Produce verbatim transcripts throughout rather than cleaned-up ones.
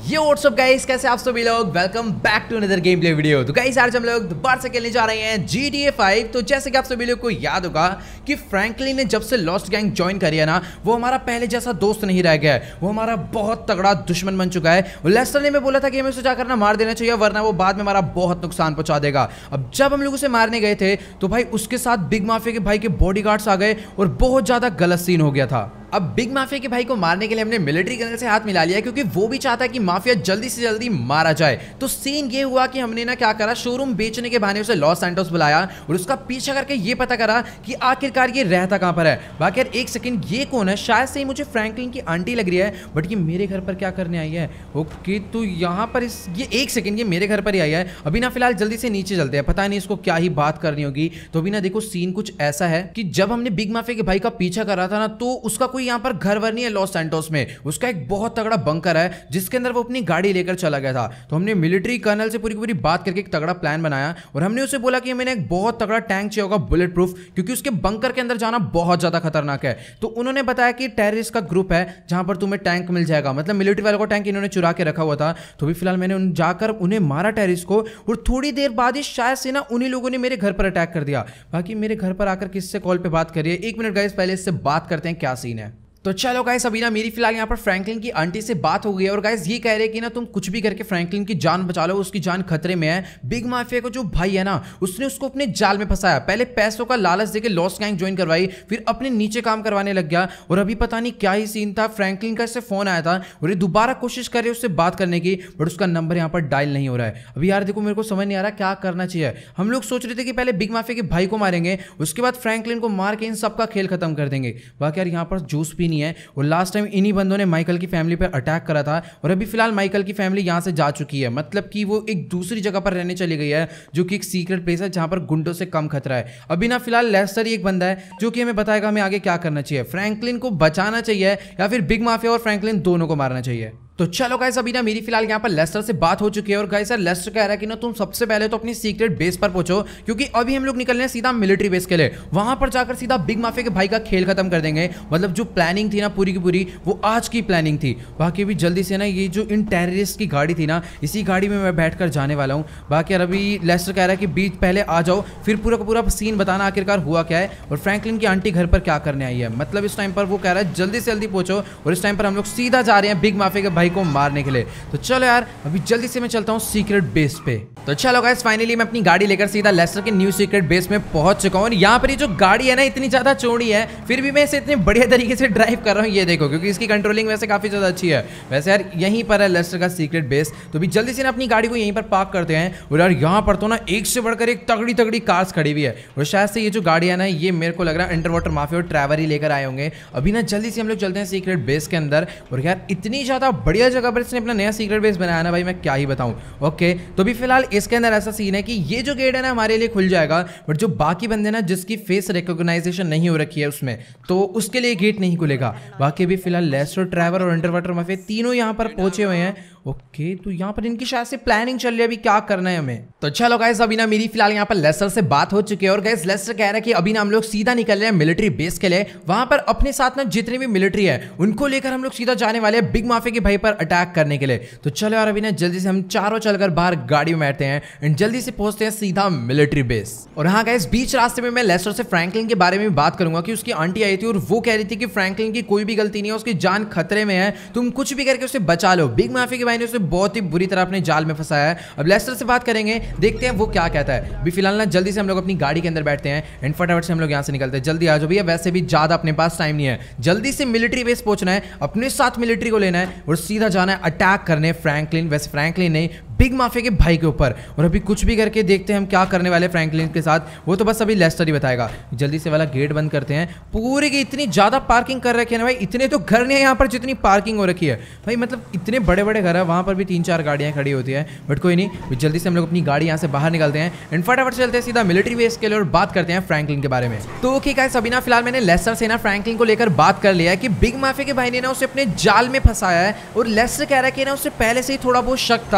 ये WhatsApp guys, कैसे आप सभी लोग। Welcome back to another game play video. तो गाइस आज हम लोग दोबारा से खेलने जा रहे हैं जी टी ए फाइव। तो जैसे कि आप सभी लोग को याद होगा कि फ्रैंकलिन ने जब से लॉस्ट गैंग ज्वाइन करी है ना, वो हमारा पहले जैसा दोस्त नहीं रह गया है, वो हमारा बहुत तगड़ा दुश्मन बन चुका है। और लेस्टर ने मैं बोला था कि हमें उसे जाकर ना मार देना चाहिए, वरना वो बाद में हमारा बहुत नुकसान पहुंचा देगा। अब जब हम लोग उसे मारने गए थे तो भाई उसके साथ बिग माफिया के भाई के बॉडीगार्ड्स आ गए और बहुत ज्यादा गलत सीन हो गया था। अब बिग माफिया के भाई को मारने के लिए हमने मिलिट्री गनर से हाथ मिला लिया, क्योंकि वो भी चाहता है कि माफिया जल्दी से जल्दी मारा जाए। तो सीन ये हुआ कि हमने ना क्या करा, शोरूम बेचने के बहाने उसे लॉस सैंटोस बुलाया और उसका पीछा करके ये पता करा कि आखिरकार ये रहता कहां पर है। बाकी यार एक सेकंड, ये कौन है? शायद से ही मुझे फ्रैंकलिन की आंटी लग रही है, बट ये मेरे घर पर क्या करने आई है? ओके, तो यहाँ पर इस ये एक सेकंड, ये मेरे घर पर ही आई है। अभी ना फिलहाल जल्दी से नीचे चलते हैं, पता नहीं इसको क्या ही बात करनी होगी। तो अभी ना देखो सीन कुछ ऐसा है कि जब हमने बिग माफिया के भाई का पीछा करा था ना, तो उसका कोई यहाँ पर घर वर है लॉस सैंटोस में। उसका एक बहुत तगड़ा बंकर है जिसके अंदर वो अपनी गाड़ी लेकर चला गया था। तो हमने मिलिट्री कर्नल से पूरी पूरी बात करके एक तगड़ा प्लान बनाया और हमने उसे बोला कि मैंने एक बहुत तगड़ा टैंक चाहिए होगा, बुलेट प्रूफ, क्योंकि उसके बंकर के अंदर जाना बहुत ज्यादा खतरनाक है। तो उन्होंने बताया कि टेररिस्ट का ग्रुप है जहां पर तुम्हें टैंक मिल जाएगा, मतलब मिलिट्री वालों को टैंक इन्होंने चुरा के रखा हुआ था। तो भी फिलहाल मैंने उन जाकर उन्हें मारा टेररिस्ट को, और थोड़ी देर बाद ही शायद से ना उन्हीं लोगों ने मेरे घर पर अटैक कर दिया। बाकी मेरे घर पर आकर किससे कॉल पे बात करिए, एक मिनट गाइस, पहले इससे बात करते हैं क्या सीन है। तो चलो गाइस, अभी ना मेरी फिलहाल यहाँ पर फ्रैंकलिन की आंटी से बात हो गई है और गाइस ये कह रहे हैं कि ना तुम कुछ भी करके फ्रैंकलिन की जान बचा लो, उसकी जान खतरे में है। बिग माफिया को जो भाई है ना, उसने उसको अपने जाल में फंसाया। पहले पैसों का लालच देके लॉस्ट गैंग ज्वाइन करवाई, फिर अपने नीचे काम करवाने लग गया। और अभी पता नहीं क्या ही सीन था, फ्रैंकलिन का इससे फोन आया था और ये दोबारा कोशिश कर रहे उससे बात करने की, बट उसका नंबर यहाँ पर डायल नहीं हो रहा है। अभी यार देखो, मेरे को समझ नहीं आ रहा क्या करना चाहिए। हम लोग सोच रहे थे कि पहले बिग माफिया के भाई को मारेंगे, उसके बाद फ्रैंकलिन को मार के इन सबका खेल खत्म कर देंगे। बाकी यार यहाँ पर जूस भी नहीं है, और लास्ट टाइम इन्हीं बंदों ने माइकल की फैमिली पर अटैक करा था और अभी फिलहाल माइकल की फैमिली यहां से जा चुकी है, मतलब कि वो एक दूसरी जगह पर रहने चली गई है, जो कि एक सीक्रेट प्लेस है जहां पर गुंडों से कम खतरा है। अभी ना फिलहाल लेस्टर ही एक बंदा है जो कि हमें बताएगा हमें आगे क्या करना चाहिए। फ्रैंकलिन को बचाना चाहिए या फिर बिग माफिया और फ्रैंकलिन दोनों को मारना चाहिए। तो चलो गाइस, अभी ना मेरी फिलहाल यहाँ पर लेस्टर से बात हो चुकी है और गाइस यार लेस्टर कह रहा है कि ना तुम सबसे पहले तो अपनी सीक्रेट बेस पर पहुंचो, क्योंकि अभी हम लोग निकलने हैं सीधा मिलिट्री बेस के लिए। वहां पर जाकर सीधा बिग माफिया के भाई का खेल खत्म कर देंगे। मतलब जो प्लानिंग थी ना पूरी की पूरी, वो आज की प्लानिंग थी। बाकी भी जल्दी से ना ये जो इन टेररिस्ट की गाड़ी थी ना, इसी गाड़ी में मैं बैठकर जाने वाला हूँ। बाकी यार अभी लेस्टर कह रहा है कि बीच पहले आ जाओ, फिर पूरा का पूरा सीन बताना आखिरकार हुआ क्या है और फ्रैंकलिन की आंटी घर पर क्या करने आई है। मतलब इस टाइम पर वो कह रहा है जल्दी से जल्दी पहुंचो, और इस टाइम पर हम लोग सीधा जा रहे हैं बिग माफिया के भाई को मारने के लिए। तो चलो यार अभी जल्दी से मैं चलता हूँ सीक्रेट बेस पे। तो चलो गाइस, फाइनली मैं अपनी गाड़ी लेकर सीधा लेस्टर के न्यू सीक्रेट बेस में पहुंच चुका हूँ। और यहाँ पर ये जो गाड़ी है ना, इतनी ज्यादा चौड़ी है, फिर भी मैं इसे इतने बढ़िया तरीके से ड्राइव कर रहा हूँ, ये देखो, क्योंकि इसकी कंट्रोलिंग वैसे काफी ज्यादा अच्छी है। वैसे यार यहीं पर है लेस्टर का सीक्रेट बेस। तो भी जल्दी से ना अपनी गाड़ी को यहीं पर पार्क करते हैं। और यार यहाँ पर तो ना एक से बढ़कर एक तगड़ी तगड़ी कार्स खड़ी हुई है, और शायद से ये जो गाड़ी है ना, ये मेरे को लग रहा है अंडर वाटर माफिया और ट्रैवर ही लेकर आए होंगे। अभी ना जल्दी से हम लोग चलते हैं सीक्रेट बेस के अंदर। और यार इतनी ज्यादा बढ़िया जगह पर इसने अपना नया सीक्रेट बेस बनाया ना भाई, मैं क्या ही बताऊं। ओके, तो भी फिलहाल इसके अंदर ऐसा सीन है कि ये जो गेट है ना हमारे लिए खुल जाएगा, बट जो बाकी बंदे ना जिसकी फेस रिकॉग्नाइजेशन नहीं हो रखी है उसमें, तो उसके लिए गेट नहीं खुलेगा। बाकी भी फिलहाल लेस्टर, ट्रैवर और अंडर वाटर माफिया तीनों यहाँ पर पहुंचे हुए हैं। ओके, तो यहाँ पर इनकी शायद से प्लानिंग चल रही है अभी क्या करना है हमें। तो चलो गाइस, अभी ना मेरी फिलहाल यहाँ पर लेस्टर से बात हो चुकी है और गाइस लेस्टर कह रहा है कि अभी ना हम लोग सीधा निकल रहे हैं मिलिट्री बेस के लिए। वहां पर अपने साथ ना जितने भी मिलिट्री है उनको लेकर हम लोग सीधा जाने वाले हैं बिग माफिया के भाई पर अटैक करने के लिए। तो चलो यार अभी ना जल्दी से हम चारों चलकर बाहर गाड़ी में बैठते हैं एंड जल्दी से पहुंचते हैं सीधा मिलिट्री बेस। और हाँ गाइस, बीच रास्ते में मैं लेस्टर से फ्रैंकलिन के बारे में बात करूंगा कि उसकी आंटी आई थी और वो कह रही थी कि फ्रैंकलिन की कोई भी गलती नहीं है, उसकी जान खतरे में है, तुम कुछ भी करके उसे बचा लो। बिग माफिया के भाई ने उसे बहुत ही बुरी तरह अपने जाल में फंसाया है। अब लेस्टर से बात करेंगे, देखते हैं वो क्या कहता है। अभी फिलहाल ना जल्दी से हम लोग अपनी गाड़ी के अंदर बैठते हैं एंड फटाफट से हम लोग यहाँ से निकलते हैं। जल्दी आ जाओ भैया, वैसे भी ज्यादा अपने पास टाइम नहीं है, जल्दी से मिलिट्री बेस पहुंचना है, अपने साथ मिलिट्री को लेना है और सीधा जाना है अटैक करने फ्रैंकलिन, वैसे फ्रैंकलिन नहीं बिग माफिया के भाई के ऊपर। और अभी कुछ भी करके देखते हैं हम क्या करने वाले फ्रैंकलिन के साथ, वो तो बस अभी लेस्टर ही बताएगा। जल्दी से वाला गेट बंद करते हैं। पूरी की इतनी ज्यादा पार्किंग कर रखी है ना भाई, इतने तो घर नहीं है यहाँ पर जितनी पार्किंग हो रखी है भाई, मतलब इतने बड़े बड़े घर है, वहां पर भी तीन चार गाड़ियां खड़ी होती है, बट कोई नहीं। जल्दी से हम लोग अपनी गाड़ी यहाँ से बाहर निकलते हैं एंड फटाफट से चलते हैं सीधा मिलिट्री बेस के लिए और बात करते हैं फ्रैंकलिन के बारे में। तो ओके गाइस, अभी ना फिलहाल मैंने लेस्टर से ना फ्रैंकलिन को लेकर बात कर लिया है कि बिग माफिया के भाई ने ना उसे अपने जाल में फंसाया है, और लेस्टर कह रहा है कि ना उसे पहले से ही थोड़ा बहुत शक था बिग माफिया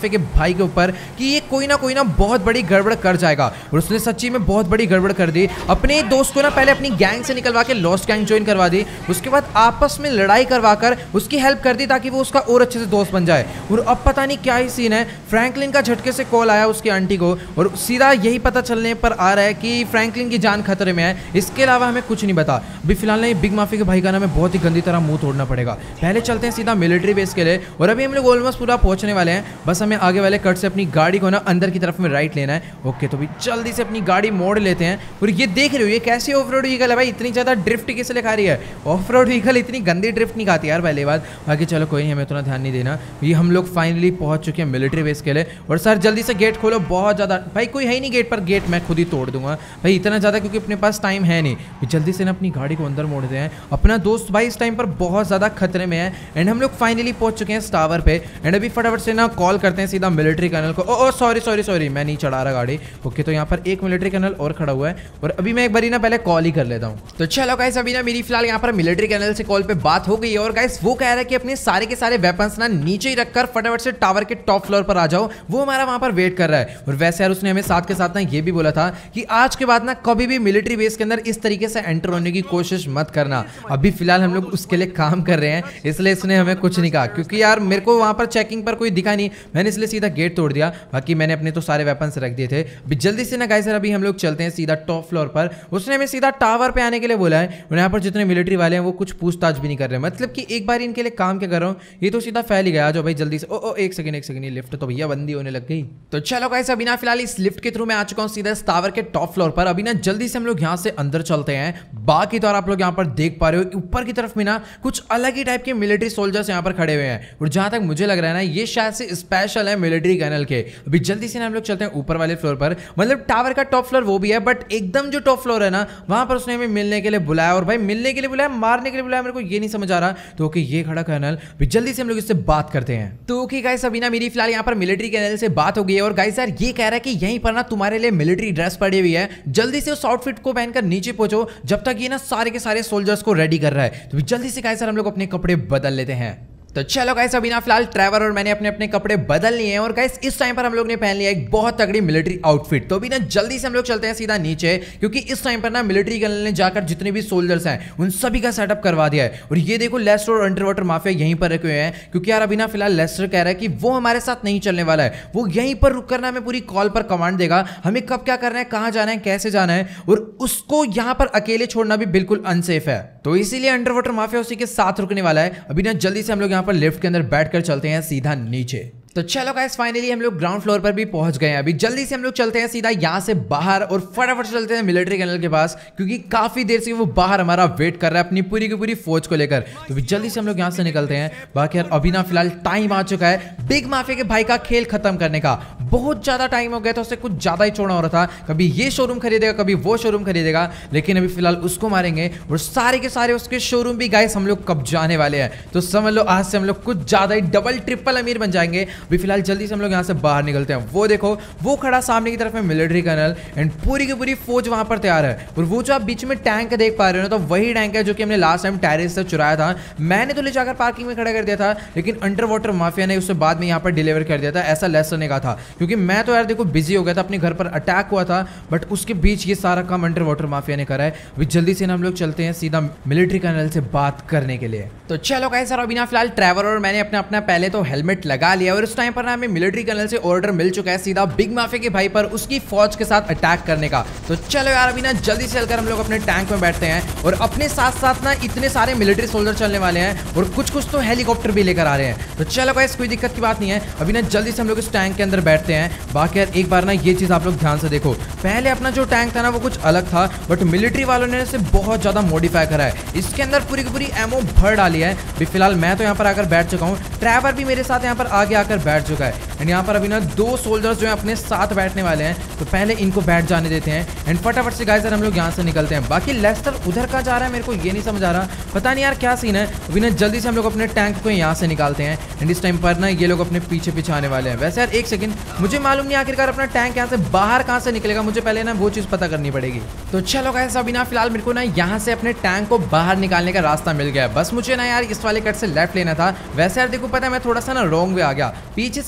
माफिया के भाई के ऊपर कि ये कोई ना कोई ना बहुत बड़ी गड़बड़ कर जाएगा, और उसने सच्ची में बहुत बड़ी गड़बड़ कर दी। अपने दोस्त को ना पहले अपनी गैंग से निकलवा के लॉस्ट गैंग ज्वाइन करवा दी, उसके बाद आपस में लड़ाई करवा कर उसकी हेल्प कर दी ताकि वो उसका और अच्छे से दोस्त बन जाए। और अब पता नहीं क्या ही सीन है, फ्रैंकलिन का झटके से कॉल आया उसकी आंटी को, और सीधा यही पता चलने पर आ रहा है कि फ्रैंकलिन की जान खतरे में है। इसके अलावा हमें कुछ नहीं पता। अभी फिलहाल ना बिग माफिया के भाई का ना हमें बहुत ही गंदी तरह मुंह तोड़ना पड़ेगा। पहले चलते हैं सीधा मिलिट्री बेस के लिए, और अभी हम लोग ऑलमोस्ट पूरा पहुंचने वाले हैं। बस हमें आगे वाले कट से अपनी गाड़ी को ना अंदर की तरफ में राइट लेना है। ओके, तो भी जल्दी से अपनी गाड़ी मोड़ लेते हैं। और ये देख रहे हो ये कैसी ऑफ रोड व्हीकल है भाई, इतनी ज्यादा ड्रिफ्ट किस लिए खा रही है? ऑफ रोड व्हीकल इतनी गंदी ड्रिफ्ट नहीं खाती यार पहले बात। बाकी चलो कोई नहीं, हमें उतना ध्यान नहीं देना। ये हम लोग फाइनली पहुंच चुके हैं मिलिट्री बेस के लिए। और सर जल्दी से गेट खोलो, बहुत ज्यादा भाई कोई है ही नहीं गेट पर, गेट मैं खुद ही तोड़ दूंगा भाई, इतना ज्यादा क्योंकि अपने पास टाइम है नहीं। जल्दी से ना अपनी गाड़ी को अंदर मोड़ते हैं। अपना दोस्त भाई इस टाइम पर बहुत ज्यादा खतरे में है। एंड हम लोग फाइनली पहुंच चुके हैं इस टावर पे। एंड अभी फटाफट से ना कॉल करते हैं सीधा मिलिट्री कर्नल को। ओ सॉरी सॉरी सॉरी मैं नहीं चढ़ा रहा गाड़ी। ओके, तो यहाँ पर एक मिलिट्री कर्नल और खड़ा हुआ है, और अभी मैं एक बारी ना पहले कॉल ही कर लेता हूँ। तो चलो गाइस, अभी ना मेरी फिलहाल यहाँ पर मिलिट्री कर्नल से कॉल पे बात हो गई है, और गाइस वो कह रहा है कि अपने सारे के सारे वेपन्स ना नीचे ही रखकर फटाफट से टावर के टॉप फ्लोर पर आ जाओ, वो हमारा वहां पर वेट कर रहा है। और वैसे यार उसने हमें साथ के साथ ना ये भी बोला था कि आज के बाद ना कभी भी मिलिट्री बेस के अंदर इस तरीके से एंटर होने की कोशिश मत करना। अभी फिलहाल हम लोग उसके लिए काम कर रहे हैं, इसलिए इसने हमें कुछ नहीं कहा, क्योंकि यार मेरे को वहां पर चेकिंग पर कोई दिखा नहीं, मैंने इसलिए सीधा गेट तोड़ दिया। बाकी मैंने अपने तो सारे वेपन्स रख दिए थे। अभी जल्दी से ना गाइस अभी हम लोग चलते हैं सीधा टॉप फ्लोर पर। उसने हमें सीधा टावर पे आने के लिए बोला है, और यहाँ पर जितने मिलिट्री वाले हैं वो कुछ पूछताछ भी नहीं कर रहे, मतलब कि एक बार इनके लिए काम क्या कर रहा हूँ, ये तो सीधा फैल ही गया। जो भाई जल्दी से ओ ओ एक सेकंड एक सेकंड, ये लिफ्ट तो भैया बंदी होने लग गई। तो चलो गाइस, अभी ना फिलहाल इस लिफ्ट के थ्रू मैं आ चुका हूँ सीधा इस टावर के टॉप फ्लोर पर। अभी ना जल्दी से हम लोग यहाँ से अंदर चलते हैं। बाकी तो आप लोग यहाँ पर देख पा रहे हो ऊपर की तरफ में ना कुछ अलग ही टाइप के मिलिट्री सोल्जर्स यहाँ पर खड़े हुए हैं, और जहां तक मुझे लग रहा है ना ये शायद से स्पेशल है मिलिट्री कर्नल के। अभी जल्दी से ना हम लोग चलते हैं ऊपर वाले फ्लोर पर, मतलब टावर का टॉप फ्लोर वो भी है, बट एकदम जो टॉप फ्लोर है ना वहां पर उसने हमें मिलने के लिए बुलाया। और भाई मिलने के लिए बुलाया, मारने के लिए बुलाया, मेरे को ये नहीं समझ आ रहा। तो ओके, ये खड़ा कर्नल, अभी जल्दी से हम लोग इससे बात करते हैं। तो ओके गाइस, अभी ना मेरी फिलहाल यहाँ पर मिलिट्री कर्नल से बात हो गई है, और गाइस यार ये कह रहा है कि यहीं पर ना तुम्हारे लिए मिलिट्री ड्रेस पड़ी हुई है, जल्दी से उस आउटफिट को पहनकर नीचे पहुंचो जब तक ये ना सारे के सारे सोल्जर्स को रेडी कर रहा है। तो जल्दी से गाइस हम लोग अपने कपड़े बदल लेते हैं। तो चलो गाइस, अभी ना फिलहाल ट्रेवर और मैंने अपने अपने कपड़े बदल लिए हैं, और गाइस इस टाइम पर हम लोग ने पहन लिया एक बहुत तगड़ी मिलिट्री आउटफिट। तो अभी ना जल्दी से हम लोग चलते हैं सीधा नीचे, क्योंकि इस टाइम पर ना मिलिट्री कर्नल ने जाकर जितने भी सोल्जर्स हैं उन सभी का सेटअप करवा दिया है। और ये देखो लेस्टर और अंडर वाटर माफिया यहीं पर रखे हुए हैं, क्योंकि यार अभी ना फिलहाल लेस्टर कह रहा है कि वो हमारे साथ नहीं चलने वाला है, वो यहीं पर रुक करना हमें पूरी कॉल पर कमांड देगा, हमें कब क्या करना है, कहां जाना है, कैसे जाना है, और उसको यहां पर अकेले छोड़ना भी बिल्कुल अनसेफ है। तो इसीलिए अंडर वाटर माफिया उसी के साथ रुकने वाला है। अभी ना जल्दी से हम लोग यहाँ पर लिफ्ट के अंदर बैठकर चलते हैं सीधा नीचे। तो चलो गाइस, फाइनली हम लोग ग्राउंड फ्लोर पर भी पहुंच गए हैं। अभी जल्दी से हम लोग चलते हैं सीधा यहाँ से बाहर, और फटाफट चलते हैं मिलिट्री कर्नल के पास, क्योंकि काफी देर से वो बाहर हमारा वेट कर रहा है अपनी पूरी की पूरी फौज को लेकर। तो भी जल्दी से हम लोग यहाँ से निकलते हैं। बाकी यार अभी ना फिलहाल टाइम आ चुका है बिग माफिया के भाई का खेल खत्म करने का। बहुत ज्यादा टाइम हो गया था, उससे कुछ ज्यादा ही छोड़ा हो रहा था, कभी ये शोरूम खरीदेगा कभी वो शोरूम खरीदेगा, लेकिन अभी फिलहाल उसको मारेंगे, और सारे के सारे उसके शोरूम भी गाइस हम लोग कब जाने वाले हैं। तो समझ लो आज से हम लोग कुछ ज्यादा ही डबल ट्रिपल अमीर बन जाएंगे। अभी फिलहाल जल्दी से लोग यहां से बाहर निकलते हैं। वो देखो वो खड़ा सामने की तरफ में मिलिट्री कर्नल, एंड पूरी की पूरी फौज वहां पर तैयार है। और वो जो आप बीच में टैंक देख पा रहे हो ना, तो वही टैंक है जो कि हमने लास्ट टाइम टेरेस से चुराया था। मैंने तो ले जाकर पार्किंग में खड़ा कर दिया था, लेकिन अंडर वाटर माफिया ने उसे बाद में यहां पर डिलीवर कर दिया था, ऐसा लेस्टर ने कहा था, क्योंकि मैं तो यार देखो बिजी हो गया था, अपने घर पर अटैक हुआ था, बट उसके बीच ये सारा काम अंडर वाटर माफिया ने करा है। अभी जल्दी से ना हम लोग चलते हैं सीधा मिलिट्री कर्नल से बात करने के लिए। तो चलो गाइस सर, अभी ना फिलहाल ट्रेवर और मैंने अपना अपना पहले तो हेलमेट लगा लिया, और इस टाइम पर ना हमें मिलिट्री कर्नल से ऑर्डर मिल चुका है सीधा बिग माफिया के भाई पर उसकी फौज के साथ अटैक करने का। तो चलो यार अभी ना जल्दी से चलकर हम लोग अपने टैंक में बैठते हैं, और अपने साथ साथ ना इतने सारे मिलिट्री सोल्जर चलने वाले हैं, और कुछ कुछ तो हेलीकॉप्टर भी लेकर आ रहे हैं। तो चलो गाइस कोई दिक्कत की बात नहीं है, अभी ना जल्दी से हम लोग इस टैंक के अंदर बैठते हैं। बाकी यार एक बार ना ये चीज आप लोग ध्यान से देखो, पहले अपना जो टैंक था ना वो कुछ अलग था, बट मिलिट्री वालों ने इसे बहुत ज्यादा मॉडिफाई करा है, इसके अंदर पूरी की पूरी एमओ भर डाली है। अभी फिलहाल मैं तो यहाँ पर आकर बैठ चुका हूँ, ट्रेवर भी मेरे साथ यहाँ पर आगे आकर बैठ चुका है, एंड यहाँ पर अभी ना दो सोल्जर्स जो है अपने साथ बैठने वाले हैं, तो पहले इनको बैठ जाने देते हैं, एंड फटाफट से गाइस हम लोग यहाँ से निकलते हैं। बाकी लेस्टर उधर का जा रहा है, मेरे को ये नहीं समझ आ रहा, पता नहीं यार क्या सीन है। अभी ना जल्दी से हम लोग अपने टैंक को यहाँ से निकालते हैं, एंड इस टाइम पर ना ये लोग अपने पीछे पीछे आने वाले हैं। वैसे यार एक सेकंड, मुझे मालूम नहीं आखिरकार अपना टैंक यहाँ से बाहर कहाँ से निकलेगा, मुझे पहले ना वो चीज पता करनी पड़ेगी। तो चलो गाइस अभी ना फिलहाल मेरे को ना यहाँ से अपने टैंक को बाहर निकालने का रास्ता मिल गया, बस मुझे ना यार इस वाले कट से लेफ्ट लेना था। वैसे यार देखो पता है मैं थोड़ा सा ना रॉन्ग वे आ गया, पीछे से एक रास्ता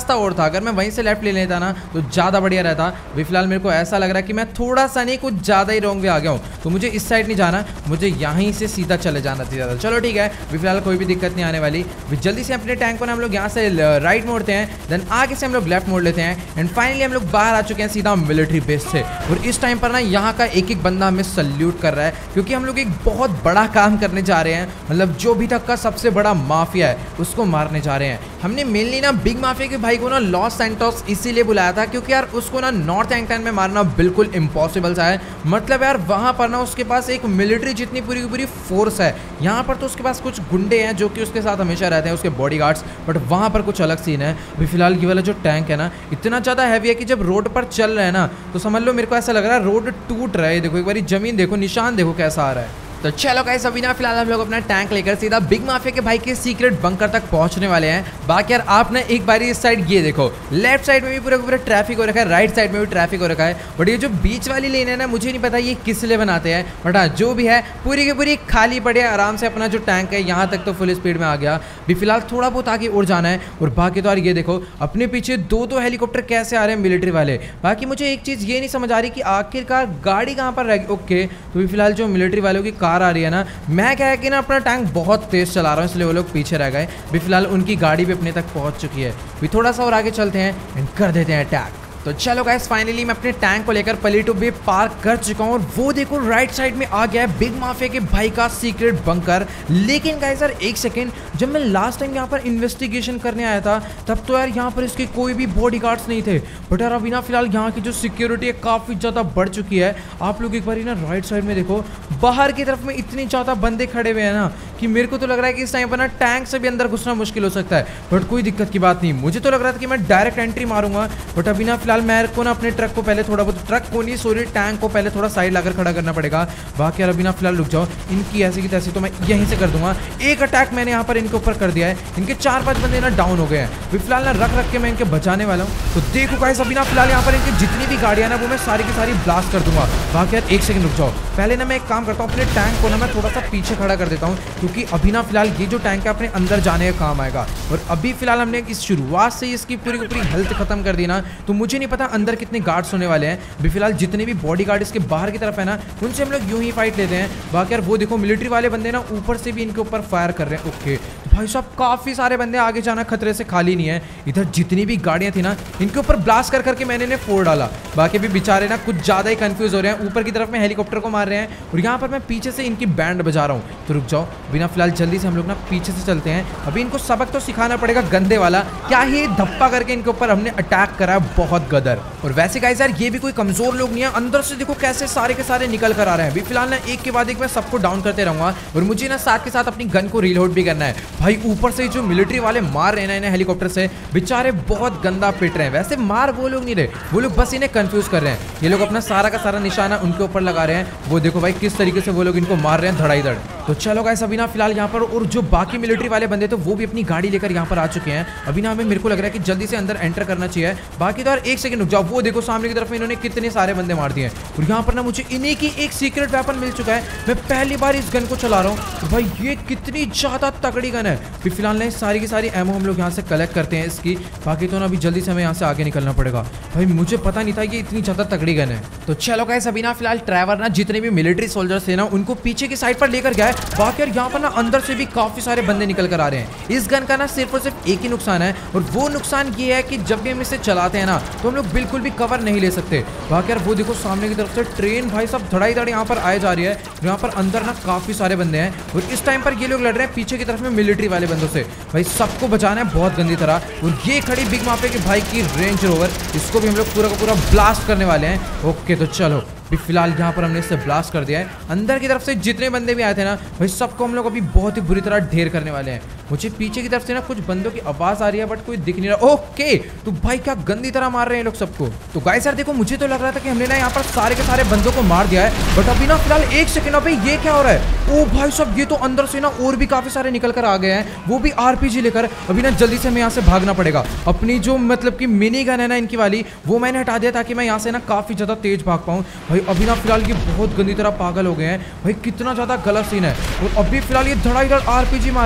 रास्ता और था, अगर मैं वहीं से लेफ्ट ले लेता ना तो ज़्यादा बढ़िया रहता। अभी फिलहाल मेरे को ऐसा लग रहा है कि मैं थोड़ा सा नहीं कुछ ज़्यादा ही रॉन्ग वे आ गया हूँ, तो मुझे इस साइड नहीं जाना, मुझे यहीं से सीधा चले जाना था ज़्यादा। चलो ठीक है, अभी फिलहाल कोई भी दिक्कत नहीं आने वाली। जल्दी से अपने टैंक को ना हम लोग यहाँ से राइट मोड़ते हैं, देन आगे से हम लोग लेफ्ट मोड़ लेते हैं एंड फाइनली हम लोग बाहर आ चुके हैं सीधा मिलिट्री बेस से। और इस टाइम पर ना यहाँ का एक एक बंदा हमें सल्यूट कर रहा है, क्योंकि हम लोग एक बहुत बड़ा काम करने जा रहे हैं। मतलब जो भी तक का सबसे बड़ा माफिया है उसको मारने जा रहे हैं। हमने मेनली ना बिग माफिया के भाई को ना लॉस सैंटोस इसीलिए बुलाया था क्योंकि यार उसको ना नॉर्थ एंगटन में मारना बिल्कुल इम्पॉसिबल सा है। मतलब यार वहाँ पर ना उसके पास एक मिलिट्री जितनी पूरी की पूरी फोर्स है, यहाँ पर तो उसके पास कुछ गुंडे हैं जो कि उसके साथ हमेशा रहते हैं, उसके बॉडीगार्ड्स, बट वहाँ पर कुछ अलग सीन है। अभी फिलहाल ये वाला जो टैंक है ना इतना ज़्यादा हैवी है कि जब रोड पर चल रहे हैं ना तो समझ लो मेरे को ऐसा लग रहा है रोड टूट रहा है। देखो एक बार जमीन देखो, निशान देखो कैसा आ रहा है। तो चलो गाइस अभी ना फिलहाल हम लोग अपना टैंक लेकर सीधा बिग माफिया के भाई के सीक्रेट बंकर तक पहुंचने वाले हैं। बाकी यार आप ना एक बारी इस साइड ये देखो, लेफ्ट साइड में भी पूरा पूरा ट्रैफिक हो रखा है, राइट साइड में भी ट्रैफिक हो रखा है, बट ये जो बीच वाली लेन है ना मुझे नहीं पता ये किस लिए बनाते हैं, बट हाँ जो भी है पूरी की पूरी खाली पड़ी है। आराम से अपना जो टैंक है यहाँ तक तो फुल स्पीड में आ गया। अभी फिलहाल थोड़ा बहुत आगे उड़ जाना है। और बाकी तो यार ये देखो अपने पीछे दो दो हेलीकॉप्टर कैसे आ रहे हैं मिलिट्री वाले। बाकी मुझे एक चीज़ ये नहीं समझ आ रही कि आखिरकार गाड़ी कहाँ पर रह गई। ओके तो अभी फिलहाल जो मिलिट्री वालों की कार आ रही है ना, मैं क्या है कि ना अपना टैंक बहुत तेज चला रहा हूँ इसलिए वो लोग पीछे रह गए। अभी फिलहाल उनकी गाड़ी भी अपने तक पहुँच चुकी है। अभी थोड़ा सा और आगे चलते हैं एंड कर देते हैं अटैक। तो चलो गाइस फाइनली मैं अपने टैंक को लेकर पलीटो बे पार्क कर चुका हूँ और वो देखो राइट साइड में आ गया है बिग माफिया के भाई का सीक्रेट बंकर। लेकिन गाइस यार एक सेकेंड, जब मैं लास्ट टाइम यहाँ पर इन्वेस्टिगेशन करने आया था तब तो यार यहाँ पर इसके कोई भी बॉडीगार्ड्स नहीं थे, बट यार अभी ना फिलहाल यहाँ की जो सिक्योरिटी है काफ़ी ज़्यादा बढ़ चुकी है। आप लोग एक बार ना राइट साइड में देखो, बाहर की तरफ में इतनी ज़्यादा बंदे खड़े हुए हैं ना कि मेरे को तो लग रहा है कि इस टाइम पर ना टैंक से भी अंदर घुसना मुश्किल हो सकता है, बट कोई दिक्कत की बात नहीं। मुझे तो लग रहा था कि मैं डायरेक्ट एंट्री मारूंगा, बट अभी ना फिलहाल मेरे को ना अपने ट्रक को पहले थोड़ा बहुत, ट्रक को नहीं सॉरी टैंक को पहले थोड़ा साइड लाकर खड़ा करना पड़ेगा। बाकी यार अभी ना फिलहाल रुक जाओ, इनकी ऐसी की तैसी तो मैं यहीं से कर दूंगा। एक अटैक मैंने यहाँ पर इनके ऊपर कर दिया है, इनके चार पांच बंदे ना डाउन हो गए हैं। अभी फिलहाल ना रख रख के मैं इनके बचाने वाला हूँ। तो देखो गाइस अभी ना फिलहाल यहाँ पर इनकी जितनी भी गाड़ियाँ ना वो मैं सारी की सारी ब्लास्ट कर दूंगा। बाकी यार एक सेकंड रुक जाओ, पहले ना मैं एक काम करता हूँ, अपने टैंक को ना मैं थोड़ा सा पीछे खड़ा कर देता हूँ, क्योंकि अभी ना फिलहाल ये जो टैंक है अपने अंदर जाने का काम आएगा। और अभी फिलहाल हमने इस शुरुआत से इसकी पूरी की पूरी हेल्थ खत्म कर दी ना, तो मुझे नहीं पता अंदर कितने गार्ड्स होने वाले हैं। अभी फिलहाल जितने भी बॉडी गार्ड इसके बाहर की तरफ है ना उनसे हम लोग यूं ही फाइट लेते हैं। बाकी यार वो देखो मिलिट्री वाले बंदे ना ऊपर से भी इनके ऊपर फायर कर रहे हैं। ओके भाई साहब काफी सारे बंदे, आगे जाना खतरे से खाली नहीं है। इधर जितनी भी गाड़ियां थी ना इनके ऊपर ब्लास्ट कर करके मैंने इन्हें फोड़ डाला। बाकी भी बेचारे ना कुछ ज्यादा ही कंफ्यूज हो रहे हैं, ऊपर की तरफ में हेलीकॉप्टर को मार रहे हैं और यहाँ पर मैं पीछे से इनकी बैंड बजा रहा हूँ। तो रुक जाओ, बिना फिलहाल जल्दी से हम लोग ना पीछे से चलते हैं। अभी इनको सबक तो सिखाना पड़ेगा गंदे वाला, क्या ही धप्पा करके इनके ऊपर हमने अटैक करा, बहुत गदर। और वैसे गाइस यार ये भी कोई कमजोर लोग नहीं है, अंदर से देखो कैसे सारे के सारे निकल कर आ रहे हैं। अभी फिलहाल ना एक के बाद एक मैं सबको डाउन करते रहूंगा और मुझे ना साथ के साथ अपनी गन को रीलोड भी करना है। भाई ऊपर से जो मिलिट्री वाले मार रहे हैं ना इन्हें हेलीकॉप्टर से, बेचारे बहुत गंदा पिट रहे हैं। वैसे मार वो लोग नहीं रहे, वो लोग बस इन्हें कंफ्यूज कर रहे हैं। ये लोग अपना सारा का सारा निशाना उनके ऊपर लगा रहे हैं। वो देखो भाई किस तरीके से वो लोग इनको मार रहे हैं धड़ाई धड़। तो चलो गाइस अभी ना फिलहाल यहाँ पर और जो बाकी मिलिट्री वाले बंदे थे वो भी अपनी गाड़ी लेकर यहाँ पर आ चुके हैं। अभी ना हमें मेरे को लग रहा है कि जल्दी से अंदर एंटर करना चाहिए। बाकी तो यार एक सेकंड रुक जाओ, वो देखो सामने की तरफ में इन्होंने कितने सारे बंदे मार दिए और यहाँ पर ना मुझे इन्हीं की एक सीक्रेट वेपन मिल चुका है। मैं पहली बार इस गन को चला रहा हूँ। तो भाई ये कितनी ज्यादा तगड़ी गन है। फिर फिलहाल ना सारी की सारी एमओ हम लोग यहाँ से कलेक्ट करते हैं इसकी। बाकी तो ना अभी जल्दी से हमें यहाँ से आगे निकलना पड़ेगा। भाई मुझे पता नहीं था ये इतनी ज्यादा तगड़ी गन है। तो चलो गाइस अभी ना फिलहाल ट्रैवर ना जितने भी मिलिट्री सोल्जर्स थे ना उनको पीछे की साइड पर लेकर गया है। बाकी यार यहाँ पर ना अंदर से भी काफी सारे बंदे निकल कर आ रहे हैं। इस गन का ना सिर्फ और सिर्फ एक ही नुकसान है और वो नुकसान ये है कि जब भी हम इसे चलाते हैं ना तो हम लोग बिल्कुल भी कवर नहीं ले सकते। बाकी यार वो देखो सामने की तरफ से ट्रेन भाई सब धड़ाई धड़ यहाँ पर आए जा रही है। यहाँ पर अंदर ना काफी सारे बंदे हैं और इस टाइम पर ये लोग लड़ रहे हैं पीछे की तरफ में मिलिट्री वाले बंदों से। भाई सबको बचाना है बहुत गंदी तरह। और ये खड़ी बिग माफिया के भाई की रेंज रोवर, इसको भी हम लोग पूरा का पूरा ब्लास्ट करने वाले हैं। ओके तो चलो अभी फिलहाल यहाँ पर हमने इससे ब्लास्ट कर दिया है। अंदर की तरफ से जितने बंदे भी आए थे ना भाई सबको हम लोग अभी बहुत ही बुरी तरह ढेर करने वाले हैं। मुझे पीछे की तरफ से ना कुछ बंदों की आवाज आ रही है बट कोई दिख नहीं रहा। ओके तो भाई क्या गंदी तरह मार रहे हैं लोग सबको। तो गाइस यार देखो मुझे तो लग रहा था कि हमने ना यहाँ पर सारे के सारे बंदों को मार दिया है, बट अभी ना फिलहाल एक सेकंड अभी ये क्या हो रहा है। ओ भाई सब ये तो अंदर से ना और भी काफी सारे निकल कर आ गए हैं, वो भी आरपीजी लेकर। अभी ना जल्दी से हमें यहाँ से भागना पड़ेगा। अपनी जो मतलब की मिनी गन है ना इनकी वाली वो मैंने हटा दिया ताकि मैं यहाँ से ना काफी ज्यादा तेज भाग पाऊँ। भाई अभी ना फिलहाल ये बहुत गंदी तरह पागल हो गए हैं। भाई कितना ज्यादा गलत सीन है। और अभी फिलहाल ये धड़ाई धड़ आरपीजी मार रहे हैं।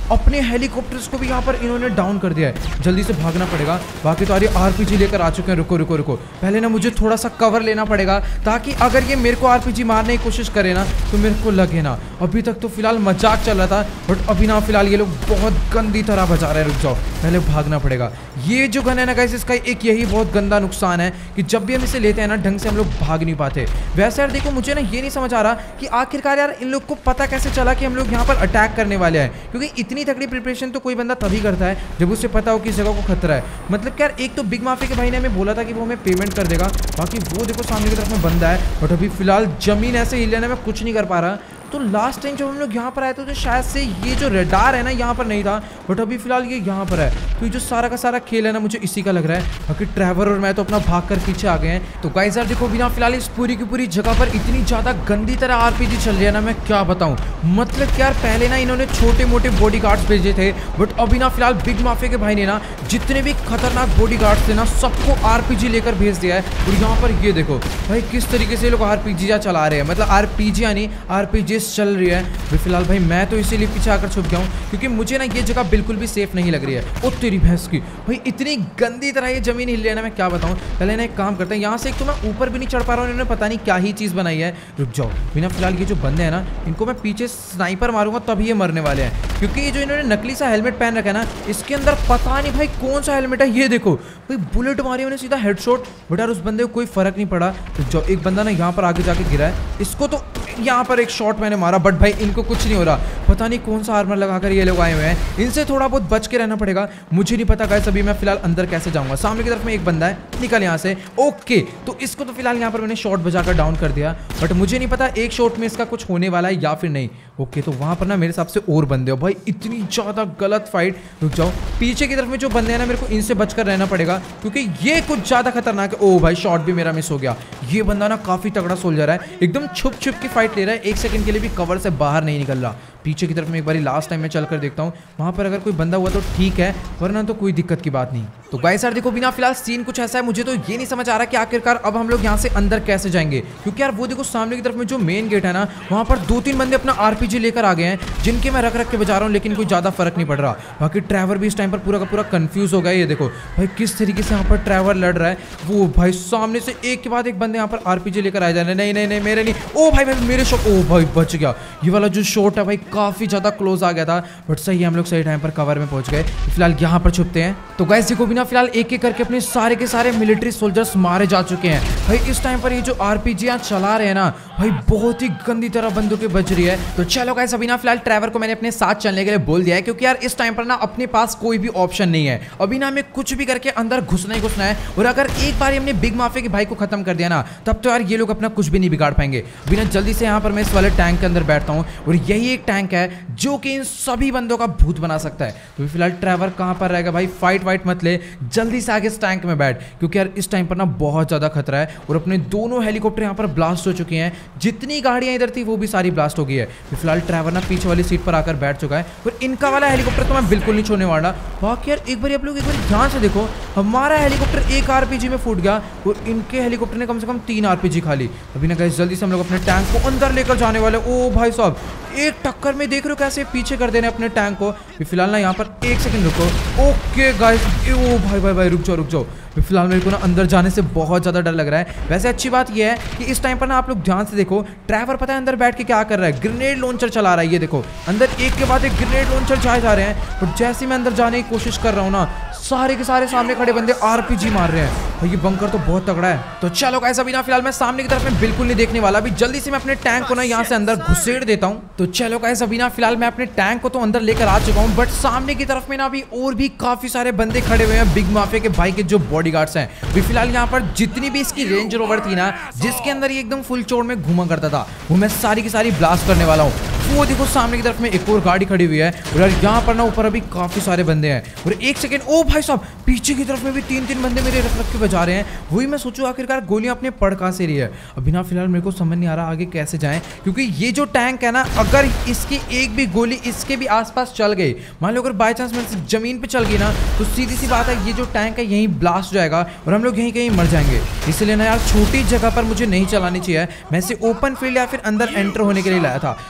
अपने हेलीकॉप्टर्स को भी यहाँ पर इन्होंने डाउन कर दिया है। जल्दी से भागना पड़ेगा, बाकी तो आ रही आरपीजी लेकर आ चुके हैं। रुको रुको रुको, पहले ना मुझे थोड़ा सा कवर लेना पड़ेगा ताकि अगर ये मेरे को आरपीजी मारने की कोशिश करे ना तो मेरे को लगे ना। अभी तक तो फिलहाल मजाक चल रहा था, बट अभी ना फिलहाल ये लोग बहुत गंदी तरह बचा रहे हैं। रुक जाओ, पहले भागना पड़ेगा। ये जो गन है ना गाइस, इसका एक यही बहुत गंदा नुकसान है कि जब भी हम इसे लेते हैं ना ढंग से हम लोग भाग नहीं पाते। वैसे यार देखो, मुझे ना ये नहीं समझ आ रहा कि आखिरकार यार इन लोग को पता कैसे चला कि हम लोग यहाँ पर अटैक करने वाले हैं, क्योंकि इतनी तगड़ी प्रिपरेशन तो कोई बंदा तभी करता है जब उसे पता हो कि इस जगह को खतरा है। मतलब क्या यार, एक तो बिग माफिया के भाई ने हमें बोला था कि वो हमें पेमेंट कर देगा, बाकी वो देखो सामने की तरफ में बंदा है, बट अभी फिलहाल जमीन ऐसे हिल लेने में कुछ नहीं कर पा रहा। तो लास्ट टाइम जब हम लोग यहाँ पर आए थे तो शायद से ये जो रेडार है ना यहाँ पर नहीं था, बट अभी फिलहाल ये यहाँ पर है। तो ये जो सारा का सारा खेल है ना मुझे इसी का लग रहा है। बाकी ट्रैवर और मैं तो अपना भाग कर पीछे आ गए हैं। तो गाइस यार देखो, बिना फिलहाल इस पूरी की पूरी जगह पर इतनी ज्यादा गंदी तरह आरपीजी चल रही है ना, मैं क्या बताऊं। मतलब यार पहले ना इन्होंने छोटे मोटे बॉडी गार्ड्स भेजे थे, बट अभी ना फिलहाल बिग माफिया के भाई ने ना जितने भी खतरनाक बॉडी गार्ड्स थे ना सबको आरपीजी लेकर भेज दिया है। और यहाँ पर ये देखो भाई किस तरीके से लोग आरपीजी चला रहे हैं, मतलब आरपीजी यानी आरपीजी चल रही है। फिलहाल भाई मैं तो इसीलिए पीछे आकर छुप गया हूँ क्योंकि मुझे ना ये जगह बिल्कुल भी सेफ नहीं लग रही है। ओ तेरी भैंस की, भाई इतनी गंदी तरह ये जमीन हिल रही है ना, मैं क्या बताऊँ। पहले ना एक काम करते हैं, यहाँ से एक तो मैं ऊपर भी नहीं चढ़ पा रहा हूँ, इन्होंने पता नहीं क्या ही चीज़ बनाई है। रुक जाओ, बिना फिलहाल ये जो बंदे हैं ना इनको मैं पीछे स्नाइपर मारूंगा तभी ये मरने वाले हैं, क्योंकि ये जो इन्होंने नकली सा हेलमेट पहन रखा है ना इसके अंदर पता नहीं भाई कौन सा हेलमेट है। ये देखो भाई बुलेट मारी उन्हें सीधा हेडशॉट, बट यार उस बंदे को कोई फर्क नहीं पड़ा। रुक जाओ, एक बंदा ना यहाँ पर आगे जाके गिरा है, इसको तो यहाँ पर एक शॉट मैंने मारा, बट भाई इनको कुछ नहीं हो रहा। पता नहीं कौन सा आर्मर लगाकर ये लोग आए हुए हैं, इनसे थोड़ा बहुत बच के रहना पड़ेगा। मुझे नहीं पता गाइस अभी मैं फिलहाल अंदर कैसे जाऊंगा। सामने की तरफ में एक बंदा है, निकल यहाँ से। ओके, तो इसको तो फिलहाल यहाँ पर मैंने शॉट बजाकर डाउन कर दिया, बट मुझे नहीं पता एक शॉट में इसका कुछ होने वाला है या फिर नहीं। ओके, तो वहां पर ना मेरे हिसाब से और बंदे हो भाई, इतनी ज्यादा गलत फाइट। रुक जाओ, पीछे की तरफ में जो बंदे हैं ना मेरे को इनसे बचकर रहना पड़ेगा क्योंकि ये कुछ ज्यादा खतरनाक है। ओ भाई शॉट भी मेरा मिस हो गया। ये बंदा ना काफी तगड़ा सोल्जर है, एकदम छुप छुप की फाइट ले रहा है, एक सेकंड के लिए भी कवर से बाहर नहीं निकल रहा। पीछे की तरफ में एक बारी लास्ट टाइम मैं चलकर देखता हूँ, वहां पर अगर कोई बंदा हुआ तो ठीक है, वरना तो कोई दिक्कत की बात नहीं। तो गाइस यार देखो, बिना फिलहाल सीन कुछ ऐसा है, मुझे तो ये नहीं समझ आ रहा कि आखिरकार अब हम लोग यहाँ से अंदर कैसे जाएंगे, क्योंकि यार वो देखो सामने की तरफ में जो मेन गेट है ना वहां पर दो तीन बंदे अपना आरपीजी लेकर आ गए हैं, जिनके मैं रख रख के बजा रहा हूँ, लेकिन कोई ज्यादा फर्क नहीं पड़ रहा। बाकी ट्रैवर भी इस टाइम पर पूरा का पूरा कंफ्यूज हो गया। ये देखो भाई किस तरीके से यहाँ पर ट्रैवर लड़ रहा है, वो भाई सामने से एक के बाद एक बंदे यहाँ पर आरपीजी लेकर आए जा रहे हैं। नहीं नहीं नहीं मेरे नहीं, ओ भाई भाई मेरे शॉट, ओ भाई बच गया। ये वाला जो शॉट है भाई काफी ज्यादा क्लोज आ गया था, बट सही हम लोग सही टाइम पर कवर में पहुंच गए। फिलहाल यहाँ पर छुपते हैं। तो गाइस देखो, बिना फिलहाल एक एक करके अपने सारे के सारे मिलिट्री सोल्जर्स मारे जा चुके हैं भाई। इस टाइम पर ये जो आरपीजी चला रहे हैं ना भाई बहुत ही गंदी तरह बंदूकें बज रही है। तो चलो गाइस, अभी ना फिलहाल ट्रैवर को मैंने अपने साथ चलने के लिए बोल दिया है, क्योंकि यार इस टाइम पर ना अपने पास कोई भी ऑप्शन नहीं है। अभी ना हमें कुछ भी करके अंदर घुसना ही घुसना है, और अगर एक बार हमने बिग माफिया के भाई को खत्म कर दिया ना तब तो यार ये लोग अपना कुछ भी नहीं बिगाड़ पाएंगे। बिना जल्दी से यहाँ पर मैं इस वाले टैंक के अंदर बैठता हूँ, और यही एक टैंक है जो कि इन सभी बंदों का भूत बना सकता है। तो फिलहाल ट्रैवर कहाँ पर रहेगा भाई, फाइट वाइट मत ले, जल्दी से आगे इस टैंक में बैठ, क्योंकि यार इस टाइम पर ना बहुत ज्यादा खतरा है। और अपने दोनों हेलीकॉप्टर यहाँ पर ब्लास्ट हो चुके हैं, जितनी गाड़ियां इधर थी वो भी सारी ब्लास्ट हो गई है। फिलहाल ट्रैवर ना पीछे वाली सीट पर आकर बैठ चुका है, और इनका वाला हेलीकॉप्टर तो मैं बिल्कुल नहीं छोड़ने वाला। बाकी यार एक बार आप लोग एक बार ध्यान से देखो, हमारा हेलीकॉप्टर एक आरपीजी में फूट गया और इनके हेलीकॉप्टर ने कम से कम तीन आरपीजी खा ली। अभी ना गाइस जल्दी से हम लोग अपने टैंक को अंदर लेकर जाने वाले। ओ भाई साहब, एक टक्कर में देख रहे हो कैसे पीछे कर देने अपने टैंक को। फिलहाल ना यहाँ पर एक सेकंड रुको। ओके गाइस, ओ भाई भाई भाई रुक जाओ रुक जाओ। फिलहाल मेरे को ना अंदर जाने से बहुत ज्यादा डर लग रहा है। वैसे अच्छी बात यह है कि इस टाइम पर ना आप लोग ध्यान से देखो, ट्रैवर पता है अंदर बैठ के क्या कर रहा है, ग्रेनेड लॉन्चर चला रहा है। ये देखो अंदर एक के बाद एक ग्रेनेड लॉन्चर चाहे जा रहे हैं, और जैसे मैं अंदर जाने की कोशिश कर रहा हूँ ना सारे के सारे सामने खड़े बंदे आरपीजी मार रहे हैं। ये बंकर तो बहुत तगड़ा है। तो चलो गाइस, अभी ना फिलहाल मैं सामने की तरफ में बिल्कुल नहीं देखने वाला। अभी जल्दी से मैं अपने टैंक को ना यहाँ से अंदर घुसेड़ देता हूँ। तो चलो गाइस, अभी ना फिलहाल मैं अपने टैंक को तो अंदर लेकर आ चुका हूँ, बट सामने की तरफ में ना अभी और भी काफी सारे बंदे खड़े हुए हैं, बिग माफिया के भाई के जो बॉडीगार्ड्स हैं। अभी फिलहाल यहाँ पर जितनी भी इसकी रेंज रोवर थी ना, जिसके अंदर ये एकदम फुल चौड़ में घूमा करता था, वो मैं सारी की सारी ब्लास्ट करने वाला हूँ। वो देखो सामने की तरफ में एक और गाड़ी खड़ी हुई है, और यार यहाँ पर ना ऊपर अभी काफी सारे बंदे हैं। और एक सेकेंड, ओ भाई साहब, पीछे की तरफ में भी तीन तीन बंदे मेरे रख रख के बजा रहे हैं। वही मैं सोचूं आखिरकार गोलियां अपने पड़ कहां से रही है। अभी ना फिलहाल मेरे को समझ नहीं आ रहा आगे कैसे जाएं, क्योंकि ये जो टैंक है ना, अगर इसकी एक भी गोली इसके भी आसपास चल गई, मान लो अगर बाय चांस मेरे जमीन पे चल गई ना, तो सीधी सी बात है ये जो टैंक है यहीं ब्लास्ट हो जाएगा और हम लोग यहीं कहीं मर जाएंगे। इसलिए ना यार छोटी जगह पर मुझे नहीं चलानी चाहिए। मैं इसे ओपन फील्ड या फिर अंदर एंटर होने के लिए लाया था। बिना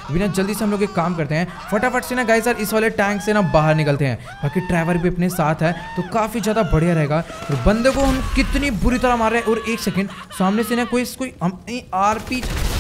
जल्दी से हम लोग एक काम करते हैं, फटाफट से ना गाइस यार इस वाले टैंक से ना बाहर निकलते हैं। बाकी ड्राइवर भी अपने साथ है तो काफ़ी ज़्यादा बढ़िया रहेगा। और बंदे को हम कितनी बुरी तरह मार रहे हैं। और एक सेकेंड, सामने से ना कोई कोई आरपी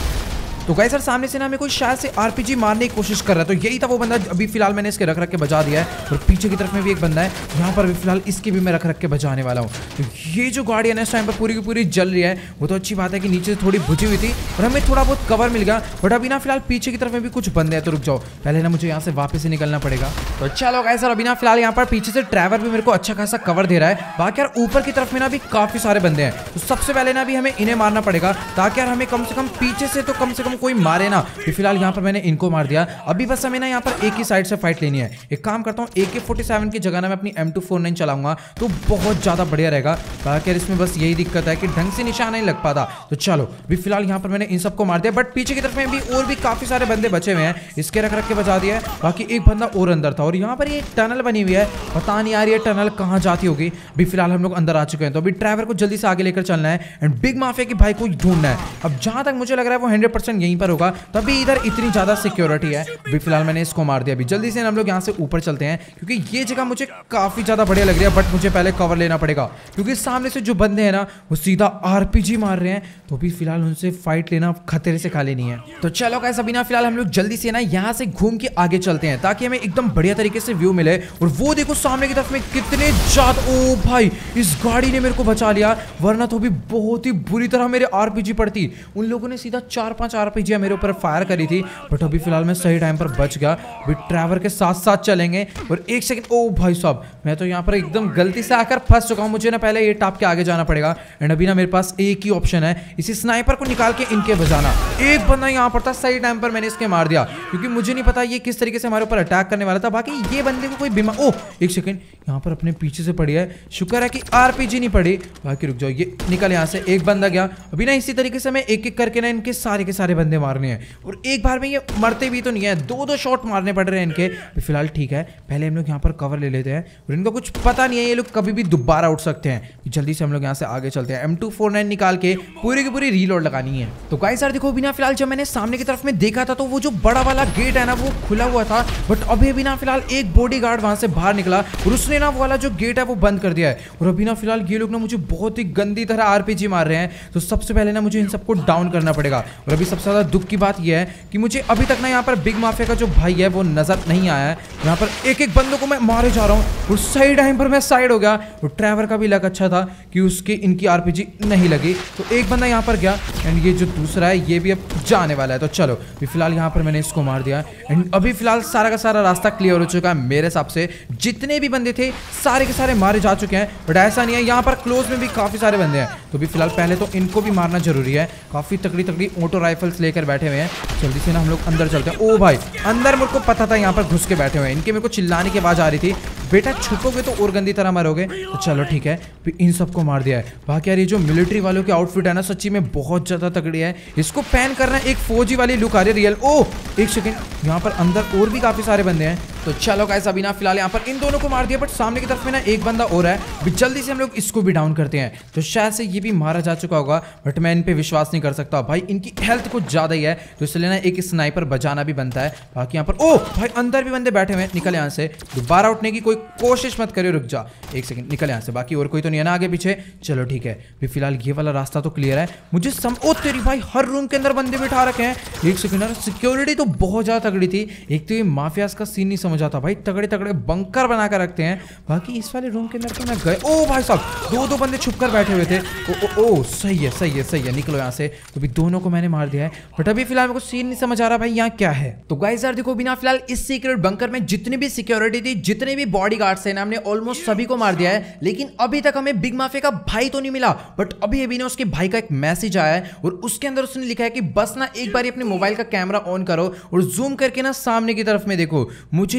तो गाइस सर सामने से ना हमें कोई शायद से आरपीजी मारने की कोशिश कर रहा है। तो यही था वो बंदा, अभी फिलहाल मैंने इसके रख रख के बचा दिया है। और पीछे की तरफ में भी एक बंदा है, यहाँ पर भी फिलहाल इसकी भी मैं रख रख के बचाने वाला हूँ। तो ये जो गाड़ी है ना इस टाइम पर पूरी की पूरी जल रही है। वो तो अच्छी बात है कि नीचे से थोड़ी बुझी हुई थी और हमें थोड़ा बहुत कवर मिल गया। बट अभी ना फिलहाल पीछे की तरफ में भी कुछ बंदे हैं। तो रुक जाओ, पहले ना मुझे यहाँ से वापस से निकलना पड़ेगा। तो चलो गाइस सर अभी ना फिलहाल यहाँ पर पीछे से ड्राइवर भी मेरे को अच्छा खासा कवर दे रहा है। बाकी यार ऊपर की तरफ में ना भी काफी सारे बंदे हैं। तो सबसे पहले ना भी हमें इन्हें मारना पड़ेगा ताकि यार हमें कम से कम पीछे से तो कम से कम कोई मारे ना। फिलहाल यहाँ पर मैंने इनको मार दिया। अभी बस हमें ना यहाँ पर एक ही साइड से फाइट लेनी है। एक काम करता हूँ, ए के फोर्टी सेवन की जगह ना मैं अपनी एम टू फोर्टी नाइन चलाऊंगा तो बहुत ज्यादा बढ़िया रहेगा। बाकी यार इसमें बस यही दिक्कत है कि ढंग से निशान नहीं लग पाता। तो चलो अभी फिलहाल यहाँ पर मैंने इन सबको मार दिया। बट पीछे की तरफ में भी और भी काफी सारे बंदे बचे हुए हैं, इसके रख रख के बचा दिया है। बाकी एक बंदा और अंदर था। और यहाँ पर ये टनल बनी हुई है, पता नहीं यार ये टनल कहाँ जाती होगी। अभी फिलहाल हम लोग अंदर आ चुके हैं। तो अभी ड्राइवर को जल्दी से आगे लेकर चलना है एंड बिग माफिया के भाई को ढूंढना है। अब जहां तक मुझे लग रहा है वो हंड्रेड परसेंट यहीं पर होगा, तभी इधर इतनी ज्यादा सिक्योरिटी है। अभी फिलहाल मैंने इसको मार दिया। अभी जल्दी से हम लोग यहाँ से ऊपर चलते हैं क्योंकि ये जगह मुझे काफी ज्यादा बढ़िया लग रही है। बट मुझे पहले कवर लेना पड़ेगा क्योंकि सामने से जो बंदे हैं ना वो सीधा आरपीजी मार रहे हैं। तो अभी फिलहाल उनसे फाइट लेना खतरे से खाली नहीं है। तो चलो गाइस अभी ना फिलहाल हम लोग जल्दी से ना यहाँ से घूम के आगे चलते हैं ताकि हमें एकदम बढ़िया तरीके से व्यू मिले। और वो देखो सामने की तरफ में कितने ज्यादा, ओ भाई इस गाड़ी ने मेरे को बचा लिया, वरना तो भी बहुत ही बुरी तरह मेरे आरपीजी पड़ती। उन लोगों ने सीधा चार पांच आरपीजी मेरे ऊपर फायर करी थी। बट अभी फिलहाल मैं सही टाइम पर बच गया। अभी ड्राइवर के साथ साथ चलेंगे। और एक सेकंड, ओ भाई साहब मैं तो यहाँ पर एकदम गलती से आकर फंस चुका हूँ। मुझे ना पहले ये टाप के आगे जाना पड़ेगा। एंड अभी ना मेरे पास एक ही ऑप्शन है, इसी स्नाइपर को निकाल के इनके बजाना। एक बंदा यहाँ पर था, सही टाइम पर मैंने इसके मार दिया क्योंकि मुझे नहीं पता ये किस तरीके से हमारे ऊपर अटैक करने वाला था। बाकी ये बंदे को कोई बीमार, ओ एक सेकंड यहाँ पर अपने पीछे से पड़ी है, शुक्र है कि आरपीजी नहीं पड़ी। बाकी रुक जाओ, ये निकल यहाँ से, एक बंदा गया। अभी ना इसी तरीके से मैं एक एक करके ना इनके सारे के सारे बंदे मारने हैं। और एक बार में ये मरते भी तो नहीं है, दो दो शॉट मारने पड़ रहे हैं इनके। फिलहाल ठीक है, पहले हम लोग यहाँ पर कवर ले लेते हैं। और इनको कुछ पता नहीं है, ये लोग कभी भी दोबारा उठ सकते हैं। जल्दी से हम लोग यहाँ से आगे चलते हैं। एम टू फोर्टी नाइन निकाल के पूरी की पूरी रीलोड लगानी है। तो गाइस यार देखो बिना फिलहाल जब मैंने सामने की तरफ में देखा था तो वो जो बड़ा वाला गेट है ना वो खुला हुआ था। बट अभी बिना फिलहाल एक बॉडीगार्ड वहां से बाहर निकला और उसने ना वो वाला जो गेट है वो बंद कर दिया है। और अभी ना फिलहाल ये लोग ना मुझे बहुत ही गंदी तरह आरपीजी मार रहे हैं। तो सबसे पहले ना मुझे इन सबको डाउन करना पड़ेगा। और अभी सबसे ज्यादा दुख की बात यह है कि मुझे अभी तक ना यहाँ पर बिग माफिया का जो भाई है वो नजर नहीं आया है। यहाँ पर एक एक बंदों को मैं मारे जा रहा हूँ और सही टाइम पर मैं साइड हो गया। और ड्राइवर का भी लक अच्छा था कि उसके इनकी आरपीजी नहीं लगी। तो एक बंदा यहाँ पर गया एंड ये जो दूसरा है ये भी अब जाने वाला है। तो चलो फिलहाल यहाँ पर मैंने इसको मार दिया एंड अभी फिलहाल सारा का सारा रास्ता क्लियर हो चुका है। मेरे हिसाब से जितने भी बंदे थे सारे के सारे मारे जा चुके हैं। बट ऐसा नहीं है, यहाँ पर क्लोज में भी काफी सारे बंदे हैं। तो भी फिलहाल पहले तो इनको भी मारना जरूरी है। काफी तगड़ी तगड़ी ऑटो राइफल्स लेकर बैठे हुए हैं। जल्दी से ना हम लोग अंदर चलते हैं। ओ भाई अंदर मेरे को पता था यहाँ पर घुस के बैठे हुए हैं। इनके मेरे को चिल्लाने की आवाज आ रही थी, बेटा छुपोगे तो और गंदी तरह मरोगे। तो चलो ठीक है, इन सबको मार दिया है। बाकी यार ये जो मिलिट्री वालों की आउटफिट है ना सच्ची में बहुत ज्यादा तगड़ी है। इसको पहन करना एक फौजी वाली लुक आ रही है रियल। ओ एक सेकंड, यहाँ पर अंदर और भी काफी सारे बंदे हैं। तो चलो गाइस अभी ना फिलहाल यहाँ पर इन दोनों को मार दिया। बट सामने की तरफ में ना एक बंदा और है, भी जल्दी से हम लोग इसको भी डाउन करते हैं। तो शायद से ये भी मारा जा चुका होगा। बट मैं इन पे विश्वास नहीं कर सकता भाई, इनकी हेल्थ कुछ ज्यादा ही है। तो इसलिए ना एक स्नाइपर बचाना भी बनता है। बाकी यहाँ पर ओ भाई अंदर भी बंदे बैठे हुए हैं। निकल यहाँ से, दोबारा उठने की कोई कोशिश मत करियो। रुक जा एक सेकंड, निकल यहाँ से। बाकी और कोई तो नहीं है ना आगे पीछे। चलो ठीक है, भी फिलहाल ये वाला रास्ता तो क्लियर है। मुझे सम ओ तेरी भाई हर रूम के अंदर बंदे बिठा रखे हैं। एक सेकंड, सिक्योरिटी तो बहुत ज्यादा तगड़ी थी। एक तो ये माफियाज का सीन नहीं समझ आता भाई, तगड़े तगड़े बंकर बना कर रखते हैं। बाकी इस वाले रूम के अंदर तो मैं गए। ओ भाई साहब दो दो बंदे छुप कर बैठे हुए थे। ओ ओ, ओ सही है सही है सही है, निकलो यहाँ से। तो भी दोनों को मैंने मार दिया है। बट अभी फिलहाल मेरे को सीन नहीं समझ आ रहा भाई यहाँ क्या है। तो गाइस यार देखो बिना फिलहाल इस सीक्रेट बंकर में जितनी भी सिक्योरिटी थी, जितने भी बॉडीगार्ड्स हैं, हमने ऑलमोस्ट सभी को मार दिया है। लेकिन अभी तक हमें बिग माफिया का भाई तो नहीं मिला। बट अभी अभी ना उसके भाई का एक मैसेज आया है और उसके अंदर उसने लिखा है कि बस ना एक बार अपने मोबाइल का कैमरा ऑन करो और जूम करके ना सामने की तरफ में देखो। मुझे नहीं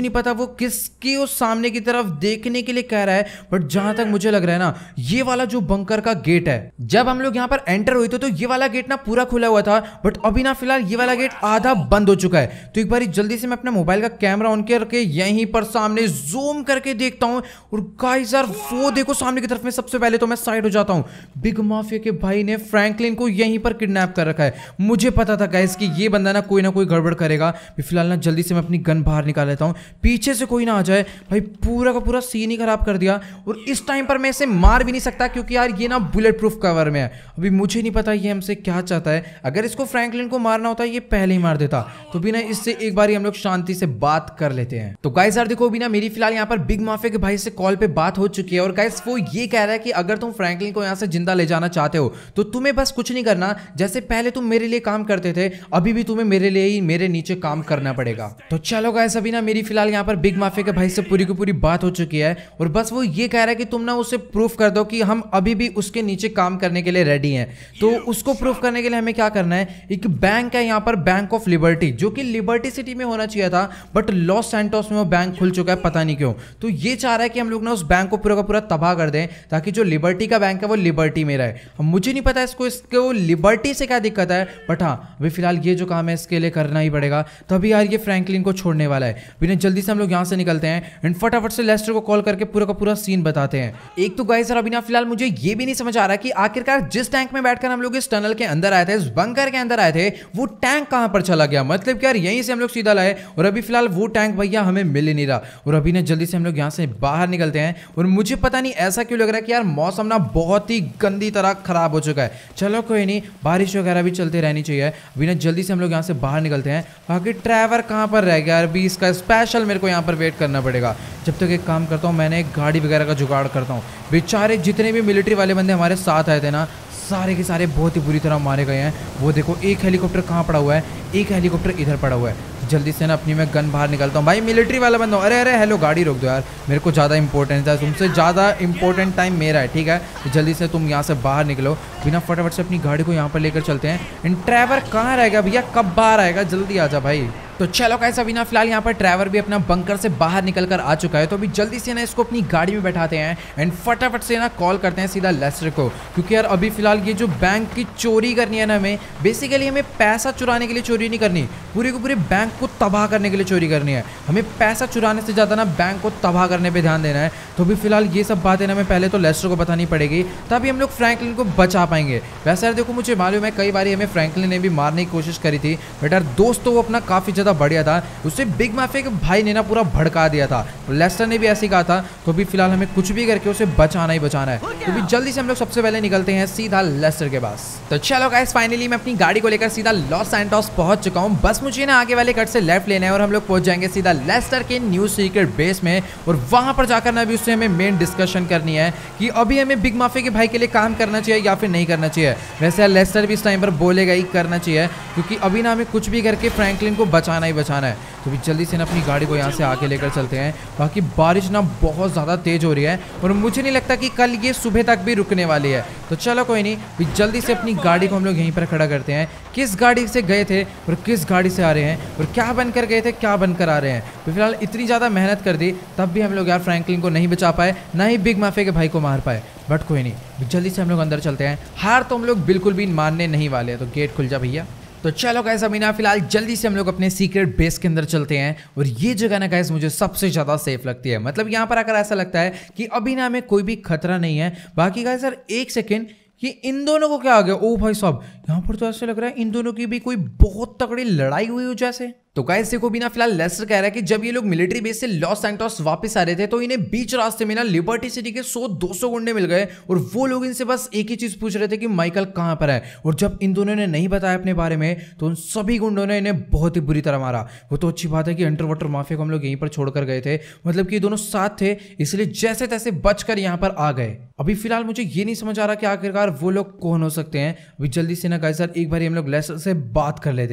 नहीं पता वो किसकी उस सामने की तरफ देखने के लिए कह रहा है, बट जहां तक मुझे लग रहा है ना, ये वाला जो बंकर का गेट है, जब हम लोग यहाँ पर एंटर हुए थे तो ये वाला गेट ना पूरा खुला हुआ था, बट अभी ना फिलहाल ये वाला गेट आधा बंद हो चुका है। तो एक बार जल्दी से मैं अपना मोबाइल का कैमरा ऑन करके यहीं पर सामने जूम करके देखता हूं, और गाइस यार वो देखो सामने की तरफ में। सबसे पहले तो मैं साइड हो जाता हूं, बिग माफिया के भाई ने फ्रैंकलिन को यहीं पर किडनैप कर रखा है। मुझे पता था गाइस कि ये बंदा ना कोई ना कोई गड़बड़ करेगा। फिलहाल ना जल्दी से मैं अपनी गन बाहर निकाल लेता हूं, पीछे से कोई ना आ जाए। भाई पूरा का पूरा सीन ही खराब कर दिया, और इस टाइम पर मैं इसे मार भी नहीं सकता क्योंकि यार ये ना बुलेट प्रूफ कवर में है। अभी मुझे नहीं पता ये हमसे क्या चाहता है। अगर इसको फ्रैंकलिन को मारना होता ये पहले ही मार देता। तो भी ना इससे एक बार हम लोग शांति से बात कर लेते हैं। तो गाइस यार देखो, अभी ना मेरी फिलहाल यहाँ पर बिग माफिया के भाई से कॉल पे बात हो चुकी है, और गाइस वो ये कह रहा है कि अगर तुम फ्रैंकलिन को यहाँ से जिंदा ले जाना चाहते हो तो तुम्हें बस कुछ नहीं करना, जैसे पहले तुम मेरे लिए काम करते थे अभी भी तुम्हें मेरे लिए ही मेरे नीचे काम करना पड़ेगा। तो चलो गाइस, अभी ना मेरी फिलहाल यहाँ पर बिग माफिया के भाई से पूरी की पूरी बात हो चुकी है, और बस वो ये कह रहा है कि तुम ना उसे प्रूफ कर दो कि हम अभी भी उसके नीचे काम करने के लिए रेडी हैं। तो उसको प्रूफ करने के लिए हमें क्या करना है, एक बैंक है यहाँ पर, बैंक ऑफ लिबर्टी, जो कि लिबर्टी सिटी में होना चाहिए था, बट लॉस सैंटोस में वो बैंक खुल चुका है, पता नहीं क्यों। तो ये चाह रहा है कि हम लोग ना उस बैंक को पूरा का पूरा तबाह कर दें, ताकि जो लिबर्टी का बैंक है वो लिबर्टी में रहे। अब मुझे नहीं पता इसको इसको लिबर्टी से क्या दिक्कत है, बट हाँ अभी फिलहाल ये जो काम है इसके लिए करना ही पड़ेगा। तो अभी यार ये फ्रैंकलिन को छोड़ने वाला है। बिना जल्दी से हम लोग यहाँ से निकलते हैं एंड फटाफट से लेस्टर को कॉल करके पूरा का पूरा सीन बताते हैं। एक तो गाइस सर अभी ना फिलहाल मुझे ये भी नहीं समझ आ रहा कि आखिरकार जिस टैंक में बैठकर हम लोग इस टनल के अंदर आए थे, इस बंकर के अंदर आए थे, वो टैंक कहां पर चला गया। मतलब कि यार यहीं से हम लोग सीधा लाए, और अभी फिलहाल वो टैंक भैया हमें मिल ही नहीं रहा। और अभी ना जल्दी से हम लोग यहाँ से बाहर निकलते हैं, और मुझे पता नहीं ऐसा क्यों लग रहा है कि यार मौसम ना बहुत ही गंदी तरह खराब हो चुका है। चलो कोई नहीं, बारिश वगैरह भी चलती रहनी चाहिए। अभी ना जल्दी से हम लोग यहाँ से बाहर निकलते हैं। बाकी ड्राइवर कहाँ पर रह गया, अभी इसका स्पेशल मेरे को यहाँ पर वेट करना पड़ेगा। जब तक एक काम करता हूँ, मैंने एक गाड़ी वगैरह का जुगाड़ करता हूँ। बेचारे जितने भी मिलिट्री वाले बंदे हमारे साथ आए थे ना, सारे के सारे बहुत ही बुरी तरह मारे गए हैं। वो देखो एक हेलीकॉप्टर कहाँ पड़ा हुआ है, एक हेलीकॉप्टर इधर पड़ा हुआ है। जल्दी से ना अपनी मैं गन बाहर निकलता हूँ। भाई मिलिट्री वाला बंदा, अरे अरे हेलो, गाड़ी रोक दो यार, मेरे को ज़्यादा इंपॉर्टेंट है, तुमसे ज़्यादा इंपॉर्टेंट टाइम मेरा है, ठीक है। तो जल्दी से तुम यहाँ से बाहर निकलो। बिना फटाफट से अपनी गाड़ी को यहाँ पर लेकर चलते हैं। इन ड्राइवर कहाँ रहेगा भैया, कब बाहर आएगा, जल्दी आ जा भाई। तो चलो कैसा अभी ना फिलहाल यहाँ पर ड्राइवर भी अपना बंकर से बाहर निकल कर आ चुका है। तो अभी जल्दी से ना इसको अपनी गाड़ी में बैठाते हैं एंड फटाफट से ना कॉल करते हैं सीधा लेस्टर को, क्योंकि यार अभी फिलहाल ये जो बैंक की चोरी करनी है ना, हमें बेसिकली हमें पैसा चुराने के लिए चोरी नहीं करनी, पूरे को पूरे बैंक को तबाह करने के लिए चोरी करनी है। हमें पैसा चुराने से ज़्यादा ना बैंक को तबाह करने पर ध्यान देना है। तो अभी फिलहाल ये सब बातें ना हमें पहले तो लेस्टर को बतानी पड़ेगी, तभी हम लोग फ्रैंकलिन को बचा पाएंगे। वैसे यार देखो, मुझे मालूम है कई बार हमें फ्रैंकलिन ने भी मारने की कोशिश करी थी, बट यार दोस्त तो वो अपना काफ़ी ज़्यादा बढ़िया था, उससे बिग माफिया के भाई ने ना पूरा भड़का दिया था। लेस्टर ने भी ऐसे ही कहा था। तो अभी फिलहाल हमें कुछ भी करके उसे बचाना ही बचाना है। तो अभी जल्दी से हम लोग सबसे पहले निकलते हैं सीधा लेस्टर के पास। तो चलो गाइस, फाइनली मैं अपनी गाड़ी को लेकर सीधा लॉस सैंटोस पहुंच चुका हूं। बस मुझे ना आगे वाले कट से लेफ्ट लेना है और हम लोग पहुंच जाएंगे सीधा लेस्टर के न्यू सीक्रेट बेस में, और वहां पर जाकर ना अभी उससे हमें मेन डिस्कशन करनी है कि अभी हमें बिग माफिया के भाई के लिए काम करना चाहिए या फिर नहीं करना चाहिए। वैसे लेस्टर भी इस टाइम पर बोलेगा ही करना चाहिए, क्योंकि अभी ना हमें कुछ भी करके फ्रैंकलिन को बचाना ही बचाना है। तो भी जल्दी से ना अपनी गाड़ी को यहाँ से आगे लेकर चलते हैं। बाकी बारिश ना बहुत ज़्यादा तेज हो रही है, और मुझे नहीं लगता कि कल ये सुबह तक भी रुकने वाली है। तो चलो कोई नहीं, भी जल्दी से अपनी गाड़ी को हम लोग यहीं पर खड़ा करते हैं। किस गाड़ी से गए थे और किस गाड़ी से आ रहे हैं, और क्या बनकर गए थे क्या बनकर आ रहे हैं। तो फिलहाल इतनी ज़्यादा मेहनत कर दी, तब भी हम लोग यार फ्रैंकलिन को नहीं बचा पाए, ना ही बिग माफिया के भाई को मार पाए। बट कोई नहीं, जल्दी से हम लोग अंदर चलते हैं। हार तो हम लोग बिल्कुल भी मानने नहीं वाले। तो गेट खुल जा भैया। तो चलो गाइस, अभी ना फिलहाल जल्दी से हम लोग अपने सीक्रेट बेस के अंदर चलते हैं, और ये जगह ना गाइस मुझे सबसे ज़्यादा सेफ लगती है। मतलब यहाँ पर आकर ऐसा लगता है कि अभी ना हमें कोई भी खतरा नहीं है। बाकी गाइस सर एक सेकेंड, ये इन दोनों को क्या आ गया। ओ भाई साहब, यहाँ पर तो ऐसा लग रहा है इन दोनों की भी कोई बहुत तगड़ी लड़ाई हुई हो जैसे। तो गाइस देखो, भी ना फिलहाल लेस्टर कह रहा है कि जब ये लोग मिलिट्री बेस से लॉस सैंटोस वापस आ रहे थे, तो इन्हें बीच रास्ते में ना लिबर्टी सिटी के सौ दो सौ गुंडे मिल गए, और वो लोग इनसे बस एक ही चीज पूछ रहे थे कि माइकल कहाँ पर है। और जब इन दोनों ने नहीं बताया अपने बारे में, तो उन सभी गुंडों ने इन्हें बहुत ही बुरी तरह मारा। वो तो अच्छी बात है कि अंडर वाटर माफिया को हम लोग यहीं पर छोड़कर गए थे, मतलब कि ये दोनों साथ थे, इसलिए जैसे तैसे बचकर यहाँ पर आ गए। अभी फिलहाल मुझे ये नहीं समझ आ रहा कि आखिरकार वो लोग कौन हो सकते हैं। अभी जल्दी से ना गाइस सर एक बार हम लोग लेस्टर से बात कर लेते हैं।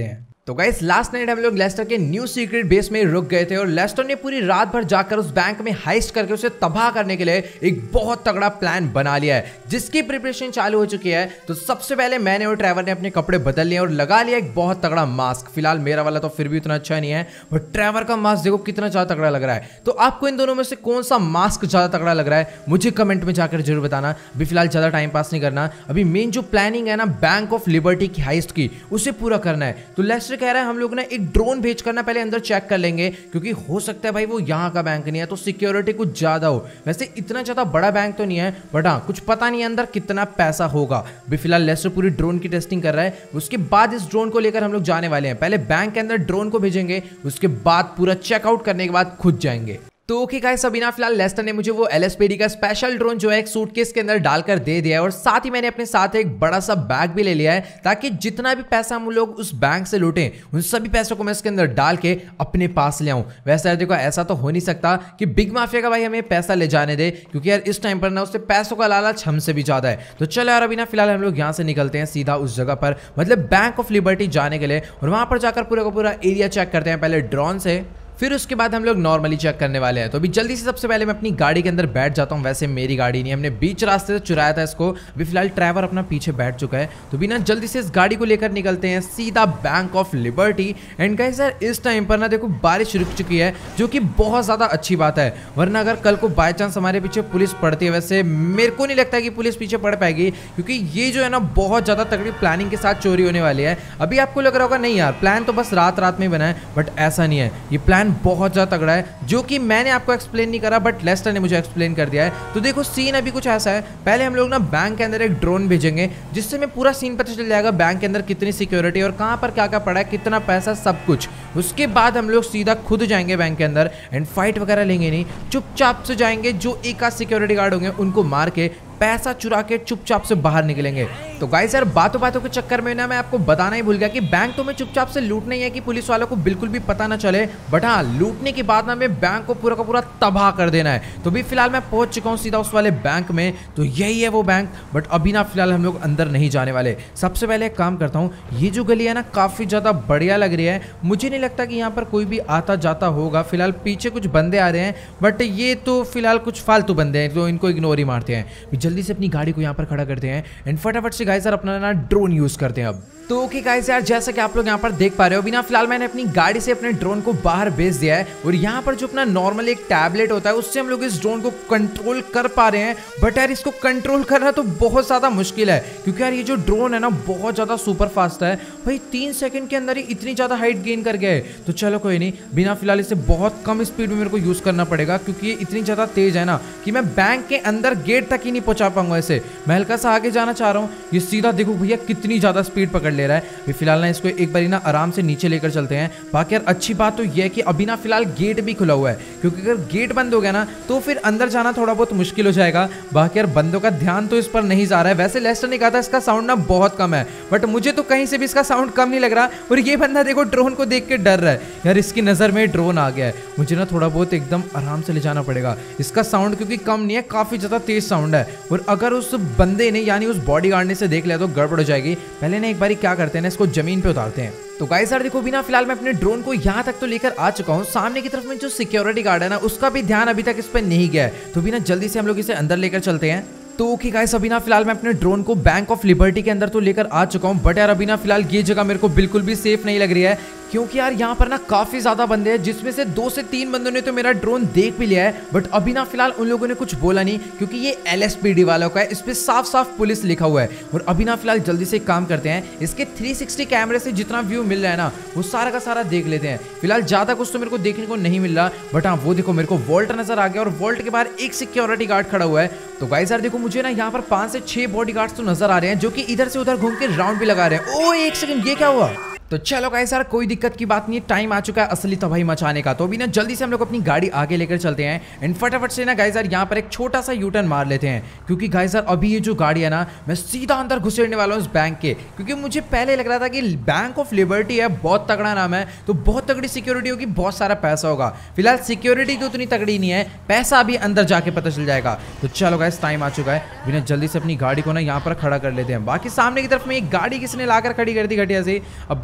तो गाइस लास्ट नाइट हम लोग लेस्टर के न्यू सीक्रेट बेस में रुक गए थे और लेस्टर ने पूरी रात भर जाकर उस बैंक में हाइस्ट करके उसे तबाह करने के लिए एक बहुत तगड़ा प्लान बना लिया है, जिसकी प्रिपरेशन चालू हो चुकी है। तो सबसे पहले मैंने और ट्रेवर ने अपने कपड़े बदल लिए और लगा लिया एक बहुत तगड़ा मास्क। फिलहाल मेरा वाला तो फिर भी उतना अच्छा नहीं है, बट ट्रेवर का मास्क देखो कितना ज्यादा तगड़ा लग रहा है। तो आपको इन दोनों में से कौन सा मास्क ज्यादा तगड़ा लग रहा है मुझे कमेंट में जाकर जरूर बताना। अभी फिलहाल ज्यादा टाइम पास नहीं करना, अभी मेन जो प्लानिंग है ना बैंक ऑफ लिबर्टी की हाइस्ट की, उसे पूरा करना है। तो लेस्टर कह रहा है हम लोग ना एक ड्रोन भेज करना पहले अंदर चेक कर लेंगे, क्योंकि हो सकता है भाई वो यहाँ का बैंक नहीं है तो सिक्योरिटी कुछ ज्यादा हो। वैसे इतना ज्यादा बड़ा बैंक तो नहीं है, बट हाँ कुछ पता नहीं अंदर कितना पैसा होगा। अभी फिलहाल लेस्टर पूरी ड्रोन की टेस्टिंग कर रहा है, उसके बाद इस ड्रोन को लेकर हम लोग जाने वाले हैं। पहले बैंक के अंदर ड्रोन को भेजेंगे, उसके बाद पूरा चेकआउट करने के बाद खुद जाएंगे। तो ओके गाइस, अभी ना फिलहाल लेस्टर ने मुझे वो एलएसपीडी का स्पेशल ड्रोन जो है एक सूटकेस के अंदर डालकर दे दिया है, और साथ ही मैंने अपने साथ एक बड़ा सा बैग भी ले लिया है, ताकि जितना भी पैसा हम लोग उस बैंक से लूटें उन सभी पैसों को मैं इसके अंदर डाल के अपने पास ले आऊं। वैसे यार देखो ऐसा तो हो नहीं सकता कि बिग माफिया का भाई हमें पैसा ले जाने दे, क्योंकि यार इस टाइम पर ना उससे पैसों का लालच हमसे भी ज्यादा है। तो चलो यार अभी ना फिलहाल हम लोग यहाँ से निकलते हैं सीधा उस जगह पर, मतलब बैंक ऑफ लिबर्टी जाने के लिए, और वहां पर जाकर पूरा का पूरा एरिया चेक करते हैं पहले ड्रोन से, फिर उसके बाद हम लोग नॉर्मली चेक करने वाले हैं। तो अभी जल्दी से सबसे पहले मैं अपनी गाड़ी के अंदर बैठ जाता हूँ। वैसे मेरी गाड़ी नहीं, हमने बीच रास्ते से चुराया था इसको। अभी फिलहाल ट्रैवर अपना पीछे बैठ चुका है, तो बिना जल्दी से इस गाड़ी को लेकर निकलते हैं सीधा Bank of Liberty. And guys यार इस टाइम पर ना देखो बारिश रुक चुकी है, जो कि बहुत ज़्यादा अच्छी बात है, वरना अगर कल को बाई चांस हमारे पीछे पुलिस पड़ती है, वैसे मेरे को नहीं लगता कि पुलिस पीछे पड़ पाएगी, क्योंकि ये जो है ना बहुत ज़्यादा तगड़ी प्लानिंग के साथ चोरी होने वाली है। अभी आपको लग रहा होगा नहीं यार प्लान तो बस रात रात में बना है, बट ऐसा नहीं है, ये प्लान बहुत ज़्यादा है, जो कि मैंने आपको एक्सप्लेन नहीं करा बट लेस्टर ने मुझे एक्सप्लेन कर दिया है। तो देखो सीन अभी कुछ ऐसा है, पहले हम लोग ना बैंक के अंदर एक ड्रोन भेजेंगे, जिससे हमें पूरा सीन पता चल जाएगा बैंक के अंदर कितनी सिक्योरिटी और कहां पर क्या क्या पड़ा है, कितना पैसा, सब कुछ। उसके बाद हम लोग सीधा खुद जाएंगे बैंक के अंदर, एंड फाइट वगैरह लेंगे नहीं, चुपचाप से जाएंगे, जो एक आध सिक्योरिटी गार्ड होंगे उनको मार के पैसा चुरा के चुपचाप से बाहर निकलेंगे। तो गाइस यार बातों बातों के चक्कर में ना मैं आपको बताना ही भूल गया कि बैंक तो मैं चुपचाप से लूटना ही है, कि पुलिस वालों को बिल्कुल भी पता ना चले, बट हाँ लूटने के बाद ना मैं बैंक को पूरा का पूरा तबाह कर देना है। तो भी फिलहाल मैं पहुंच चुका हूँ सीधा उस वाले बैंक में, तो यही है वो बैंक, बट अभी ना फिलहाल हम लोग अंदर नहीं जाने वाले। सबसे पहले एक काम करता हूँ, ये जो गली है ना काफी ज्यादा बढ़िया लग रही है, मुझे नहीं लगता कि यहाँ पर कोई भी आता जाता होगा। फिलहाल पीछे कुछ बंदे आ रहे हैं, बट ये तो फिलहाल कुछ फालतू बंदे हैं, तो इनको इग्नोर ही मारते हैं। जल्दी से अपनी गाड़ी को यहाँ पर खड़ा करते हैं एंड फटाफट से गाइस यार अपना ना ड्रोन यूज करते हैं अब। तो ओके गाइस यार जैसा कि आप लोग यहाँ पर देख पा रहे हो, बिना फिलहाल मैंने अपनी गाड़ी से अपने ड्रोन को बाहर भेज दिया है, और यहाँ पर जो अपना नॉर्मल एक टैबलेट होता है उससे हम लोग इस ड्रोन को कंट्रोल कर पा रहे हैं। बट यार इसको कंट्रोल करना तो बहुत ज्यादा मुश्किल है, क्योंकि यार ये जो ड्रोन है ना बहुत ज्यादा सुपर फास्ट है भाई, तीन सेकंड के अंदर ही इतनी ज्यादा हाइट गेन कर गए। तो चलो कोई नहीं, बिना फिलहाल इसे बहुत कम स्पीड में मेरे को यूज करना पड़ेगा, क्योंकि ये इतनी ज्यादा तेज है ना कि मैं बैंक के अंदर गेट तक ही नहीं पहुंचा पाऊंगा। इसे मैं हल्का सा आगे जाना चाह रहा हूँ, ये सीधा देखो भैया कितनी ज्यादा स्पीड पकड़ ले रहा है। फिलहाल ना इसको एक बार ना आराम से नीचे लेकर चलते हैं। बाकी यार अच्छी बात तो यह है कि अभी ना फिलहाल गेट भी खुला हुआ है, क्योंकि अगर गेट बंद हो गया ना तो फिर अंदर जाना थोड़ा बहुत मुश्किल हो जाएगा। बाकी यार बंदों का ध्यान तो इस पर नहीं जा रहा है। वैसे लेस्टर ने कहा था इसका साउंड ना बहुत कम है, बट मुझे तो कहीं से भी इसका साउंड कम नहीं लग रहा, और ये बंदा देखो ड्रोन को देख के डर रहा है। यार इसकी नजर में ड्रोन आ गया है, मुझे ना थोड़ा बहुत एकदम आराम से ले जाना पड़ेगा। इसका साउंड क्योंकि कम नहीं है, काफी ज्यादा तेज साउंड है, और अगर उस बंदे ने यानी उस बॉडीगार्ड ने से देख लिया तो गड़बड़ हो जाएगी। पहले ना एक बारी क्या करते हैं ना, इसको जमीन पे उतारते हैं। तो गाइस यार देखो बिना फिलहाल मैं अपने ड्रोन को यहाँ तक तो लेकर आ चुका हूँ, सामने की तरफ में जो सिक्योरिटी गार्ड है ना उसका भी ध्यान अभी तक इस पर नहीं गया है। तो बिना जल्दी से हम लोग इसे अंदर लेकर चलते हैं। तो ओके गाइस अभी ना फिलहाल मैं अपने ड्रोन को बैंक ऑफ लिबर्टी के अंदर तो लेकर आ चुका हूँ, बट यार अभी ना फिलहाल ये जगह मेरे को बिल्कुल भी सेफ नहीं लग रही है, क्योंकि यार यहाँ पर ना काफी ज्यादा बंदे हैं, जिसमें से दो से तीन बंदों ने तो मेरा ड्रोन देख भी लिया है, बट अभी ना फिलहाल उन लोगों ने कुछ बोला नहीं, क्योंकि ये एलएसपीडी वालों का है, इस पे साफ साफ पुलिस लिखा हुआ है। और अभी ना फिलहाल जल्दी से एक काम करते हैं, इसके थ्री सिक्सटी कैमरे से जितना व्यू मिल रहा है ना वो सारा का सारा देख लेते हैं। फिलहाल ज्यादा कुछ तो मेरे को देखने को नहीं मिल रहा, बट हाँ वो देखो मेरे को वॉल्ट नजर आ गया, और वॉल्ट के बाहर एक सिक्योरिटी गार्ड खड़ा हुआ है। तो गाइस यार देखो मुझे ना यहाँ पर पांच से छह बॉडीगार्ड्स तो नजर आ रहे हैं, जो कि इधर से उधर घूम के राउंड भी लगा रहे हैं। ओ एक सेकंड, ये क्या हुआ? तो चलो गाइस यार कोई दिक्कत की बात नहीं है, टाइम आ चुका है असली तबाही मचाने का। तो अभी ना जल्दी से हम लोग अपनी गाड़ी आगे लेकर चलते हैं, एंड फटाफट से ना गाइस यार यहाँ पर एक छोटा सा यू टर्न मार लेते हैं, क्योंकि गाइस यार अभी ये जो गाड़ी है ना मैं सीधा अंदर घुसेड़ने वाला हूँ इस बैंक के, क्योंकि मुझे पहले लग रहा था कि बैंक ऑफ लिबर्टी है, बहुत तगड़ा नाम है, तो बहुत तगड़ी सिक्योरिटी होगी, बहुत सारा पैसा होगा। फिलहाल सिक्योरिटी तो उतनी तगड़ी नहीं है, पैसा अभी अंदर जाके पता चल जाएगा। तो चलो गाइस टाइम आ चुका है, बिना जल्दी से अपनी गाड़ी को ना यहाँ पर खड़ा कर लेते हैं। बाकी सामने की तरफ में एक गाड़ी किसने लाकर खड़ी कर दी घटिया से, अब बस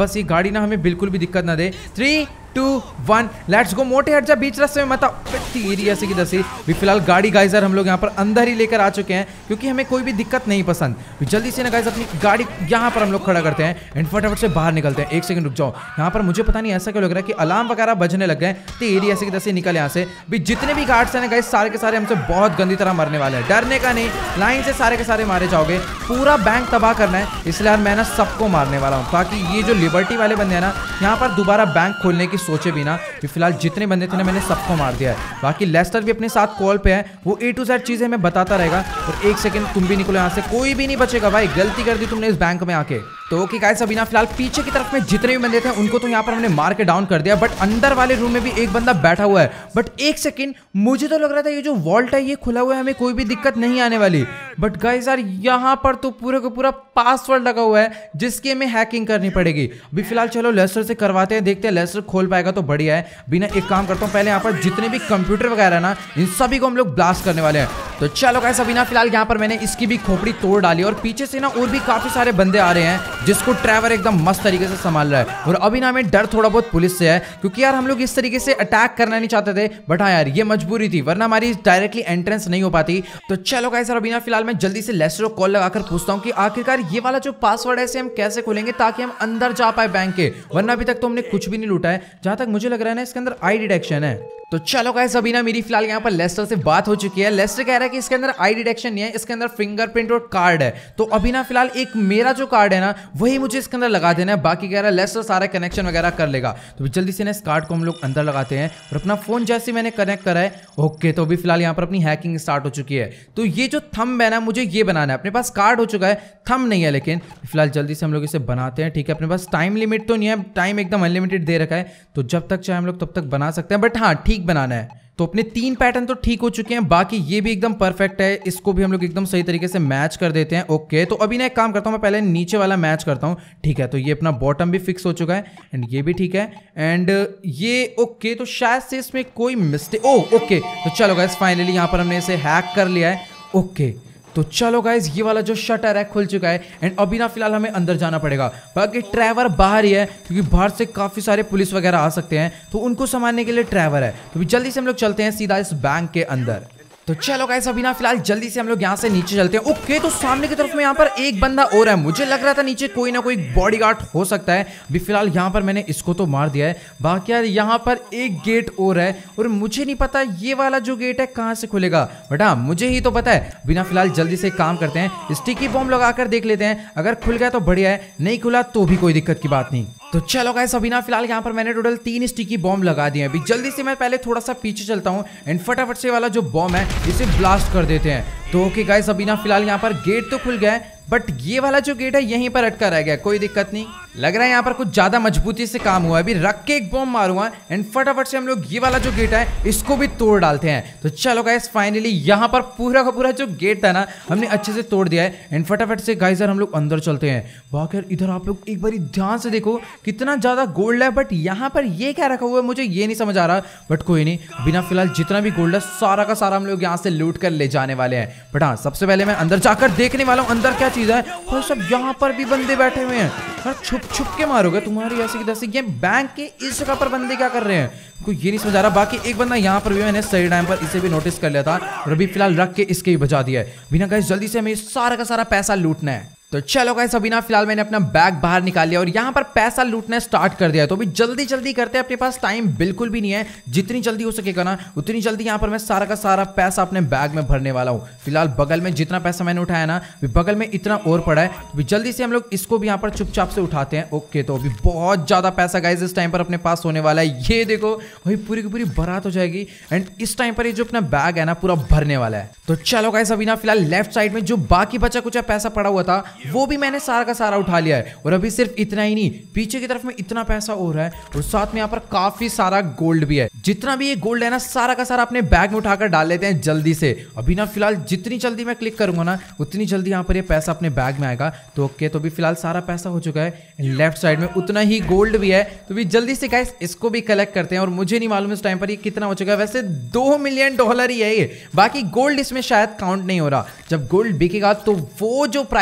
बस ये गाड़ी ना हमें बिल्कुल भी दिक्कत ना दे। Three two one let's go. मोटे हट जा बीच रास्ते में मत तेरी ऐसे की दसी भी। फिलहाल गाड़ी गाइस यार हम लोग यहाँ पर अंदर ही लेकर आ चुके हैं क्योंकि हमें कोई भी दिक्कत नहीं पसंद। जल्दी से ना गाइस अपनी गाड़ी यहाँ पर हम लोग खड़ा करते हैं एंड फटाफट से बाहर निकलते हैं। एक सेकंड रुक जाओ, यहाँ पर मुझे पता नहीं ऐसा क्यों लग रहा है कि अलार्म वगैरह बजने लग गए। तेरी ऐसे की दसी निकल यहाँ से भी। जितने भी गार्ड्स हैं गाइस सारे के सारे हमसे बहुत गंदी तरह मरने वाले हैं। डरने का नहीं, लाइन से सारे के सारे मारे जाओगे। पूरा बैंक तबाह करना है, इसलिए यार मैं ना सबको मारने वाला हूँ ताकि ये जो लिबर्टी वाले बंदे हैं ना यहाँ पर दोबारा बैंक खोलने की सोचे भी ना। फिलहाल जितने बंदे थे ना मैंने सबको मार दिया है। बाकी लेस्टर भी अपने साथ कॉल पे है, वो ए टू जेड चीजें हमें बताता रहेगा। और एक सेकंड तुम भी निकलो यहाँ से, कोई भी नहीं बचेगा भाई। गलती कर दी तुमने इस बैंक में आके। तो ओके गाइस अभी ना फिलहाल पीछे की तरफ में जितने भी बंदे थे उनको तो यहाँ पर हमने मार के डाउन कर दिया, बट अंदर वाले रूम में भी एक बंदा बैठा हुआ है। बट एक सेकंड मुझे तो लग रहा था ये जो वॉल्ट है ये खुला हुआ है, हमें कोई भी दिक्कत नहीं आने वाली। बट गाइस यार यहाँ पर तो पूरे का पूरा पासवर्ड लगा हुआ है जिसकी हमें हैकिंग करनी पड़ेगी। अभी फिलहाल चलो लेस्टर से करवाते हैं, देखते हैं लेस्टर खोल पाएगा तो बढ़िया है। बिना एक काम करता हूँ, पहले यहाँ पर जितने भी कंप्यूटर वगैरह है ना इन सभी को हम लोग ब्लास्ट करने वाले हैं। तो चलो गाइस अभी ना फिलहाल यहाँ पर मैंने इसकी भी खोपड़ी तोड़ डाली और पीछे से ना और भी काफी सारे बंदे आ रहे हैं जिसको ट्रैवर एकदम मस्त तरीके से संभाल रहा है। और अभी ना हमें डर थोड़ा बहुत पुलिस से है क्योंकि यार हम लोग इस तरीके से अटैक करना नहीं चाहते थे, बट हाँ यार ये मजबूरी थी वरना हमारी डायरेक्टली एंट्रेंस नहीं हो पाती। तो चलो गाइस अभी ना फिलहाल मैं जल्दी से लेस्टर को कॉल लगाकर पूछता हूँ कि आखिरकार ये वाला जो पासवर्ड है इसे हम कैसे खोलेंगे ताकि हम अंदर जा पाए बैंक के, वरना अभी तक तो हमने कुछ भी नहीं लूटा है। जहां तक मुझे लग रहा है ना इसके अंदर आई डिटेक्शन है। तो चलो गाइस अभी ना मेरी फिलहाल यहाँ पर लेस्टर से बात हो चुकी है। लेस्टर कह रहा है कि इसके अंदर आई डिटेक्शन नहीं है, इसके अंदर फिंगरप्रिंट और कार्ड है। तो अभी ना फिलहाल एक मेरा जो कार्ड है ना वही मुझे इसके अंदर लगा देना है, बाकी कह रहा है लेस्टर सारा कनेक्शन वगैरह कर लेगा। तो जल्दी से ना इस कार्ड को हम लोग अंदर लगाते हैं और अपना फोन जैसे मैंने कनेक्ट करा है ओके। तो अभी फिलहाल यहाँ पर अपनी हैकिंग स्टार्ट हो चुकी है। तो ये जो थंब है ना मुझे ये बनाना है, अपने पास कार्ड हो चुका है, थंब नहीं है। लेकिन फिलहाल जल्दी से हम लोग इसे बनाते हैं, ठीक है। अपने पास टाइम लिमिट तो नहीं है, टाइम एकदम अनलिमिटेड दे रखा है, तो जब तक चाहे हम लोग तब तक बना सकते हैं, बट हाँ ठीक बनाना है। तो अपने तीन पैटर्न तो ठीक हो चुके हैं, बाकी ये भी एकदम परफेक्ट है, इसको भी हम लोग एकदम सही तरीके से मैच कर देते हैं ओके। तो अभी ना एक काम करता हूँ, मैं पहले नीचे वाला मैच करता हूँ, ठीक है। तो ये अपना बॉटम भी फिक्स हो चुका है एंड ये भी ठीक है एंड ये ओके। तो शायद से इसमें कोई मिस्टेक ओ ओके। तो चलो गाइस फाइनली यहाँ पर हमने इसे हैक कर लिया है ओके। तो चलो गाइज ये वाला जो शटर है खुल चुका है एंड अभी ना फिलहाल हमें अंदर जाना पड़ेगा। बाकी ट्रैवर बाहर ही है क्योंकि बाहर से काफी सारे पुलिस वगैरह आ सकते हैं, तो उनको संभालने के लिए ट्रैवर है। तो जल्दी से हम लोग चलते हैं सीधा इस बैंक के अंदर। तो चलो गाइस अभी ना फिलहाल जल्दी से हम लोग यहाँ से नीचे चलते हैं ओके। तो सामने की तरफ में यहाँ पर एक बंदा और है, मुझे लग रहा था नीचे कोई ना कोई बॉडीगार्ड हो सकता है। अभी फिलहाल यहाँ पर मैंने इसको तो मार दिया है, बाकी यार यहाँ पर एक गेट और है और मुझे नहीं पता ये वाला जो गेट है कहाँ से खुलेगा, बट हाँ मुझे ही तो पता है। बिना फिलहाल जल्दी से काम करते हैं, स्टिकी बॉम्ब लगाकर देख लेते हैं, अगर खुल गया तो बढ़िया है, नहीं खुला तो भी कोई दिक्कत की बात नहीं। तो चलो गाइस अभी ना फिलहाल यहाँ पर मैंने टोटल तीन स्टिकी बॉम्ब लगा दिए हैं। अभी जल्दी से मैं पहले थोड़ा सा पीछे चलता हूँ एंड फटाफट से वाला जो बॉम्ब है इसे ब्लास्ट कर देते हैं। तो ओके गाइस अभी ना फिलहाल यहाँ पर गेट तो खुल गया है, बट ये वाला जो गेट है यहीं पर अटका रह गया, कोई दिक्कत नहीं। लग रहा है यहाँ पर कुछ ज्यादा मजबूती से काम हुआ है। अभी रख के एक बॉम्ब मारूंगा एंड फटाफट से हम लोग ये वाला जो गेट है इसको भी तोड़ डालते हैं। तो चलो गाइस फाइनली यहाँ पर पूरा का पूरा जो गेट था ना हमने अच्छे से तोड़ दिया है एंड फटाफट से गाइस हम लोग अंदर चलते हैं। बाकी इधर आप लोग एक बार ध्यान से देखो कितना ज्यादा गोल्ड है, बट यहाँ पर ये क्या रखा हुआ है मुझे ये नहीं समझ आ रहा, बट कोई नहीं। बिना फिलहाल जितना भी गोल्ड है सारा का सारा हम लोग यहाँ से लूट कर ले जाने वाले हैं। बट हाँ सबसे पहले मैं अंदर जाकर देखने वाला हूँ अंदर क्या चीज है। और सब यहाँ पर भी बंदे बैठे हुए हैं, हर छुप छुप के मारोगे तुम्हारी ऐसी की तैसी। ये बैंक के इस जगह पर बंदे क्या कर रहे हैं कोई ये नहीं समझ आ रहा। बाकी एक बंदा यहाँ पर भी मैंने सही टाइम पर इसे भी नोटिस कर लिया था और अभी फिलहाल रख के इसके ही बजा दिया है। बिना गाइस जल्दी से हमें सारा का सारा पैसा लूटना है। तो चलो गाइस अभी ना फिलहाल मैंने अपना बैग बाहर निकाल लिया और यहाँ पर पैसा लूटना स्टार्ट कर दिया है। तो अभी जल्दी जल्दी करते हैं, अपने पास टाइम बिल्कुल भी नहीं है, जितनी जल्दी हो सकेगा ना उतनी जल्दी यहाँ पर मैं सारा का सारा पैसा अपने बैग में भरने वाला हूँ। फिलहाल बगल में जितना पैसा मैंने उठाया ना बगल में इतना और पड़ा है, तो जल्दी से हम लोग इसको भी यहाँ पर चुपचाप से उठाते हैं ओके। तो अभी बहुत ज्यादा पैसा गाइस इस टाइम पर अपने पास होने वाला है, ये देखो वही पूरी की पूरी बारात हो जाएगी एंड इस टाइम पर ये जो अपना बैग है ना पूरा भरने वाला है। तो चलो गाइस अभी ना फिलहाल लेफ्ट साइड में जो बाकी बचा कुछ पैसा पड़ा हुआ था वो भी मैंने सारा का सारा उठा लिया है और अभी सिर्फ इतना ही नहीं पीछे की तरफ में इतना पैसा और है और साथ में यहाँ पर काफी सारा गोल्ड भी है। जितना भी ये गोल्ड है ना सारा का सारा अपने बैग में उठाकर डाल लेते हैं जल्दी से। अभी ना फिलहाल जितनी जल्दी मैं क्लिक करूंगा ना उतनी जल्दी यहाँ पर ये पैसा अपने बैग में आएगा। तो ओके तो भी फिलहाल सारा पैसा हो चुका है, लेफ्ट साइड में उतना ही गोल्ड भी है। तो भी जल्दी से गाइस इसको भी कलेक्ट करते हैं और मुझे नहीं मालूम इस टाइम पर ये कितना हो चुका है, वैसे दो मिलियन डॉलर ही है ये, बाकी गोल्ड इसमें शायद काउंट नहीं हो रहा। जब गोल्ड बिकेगा तो वो जो प्राइस है ना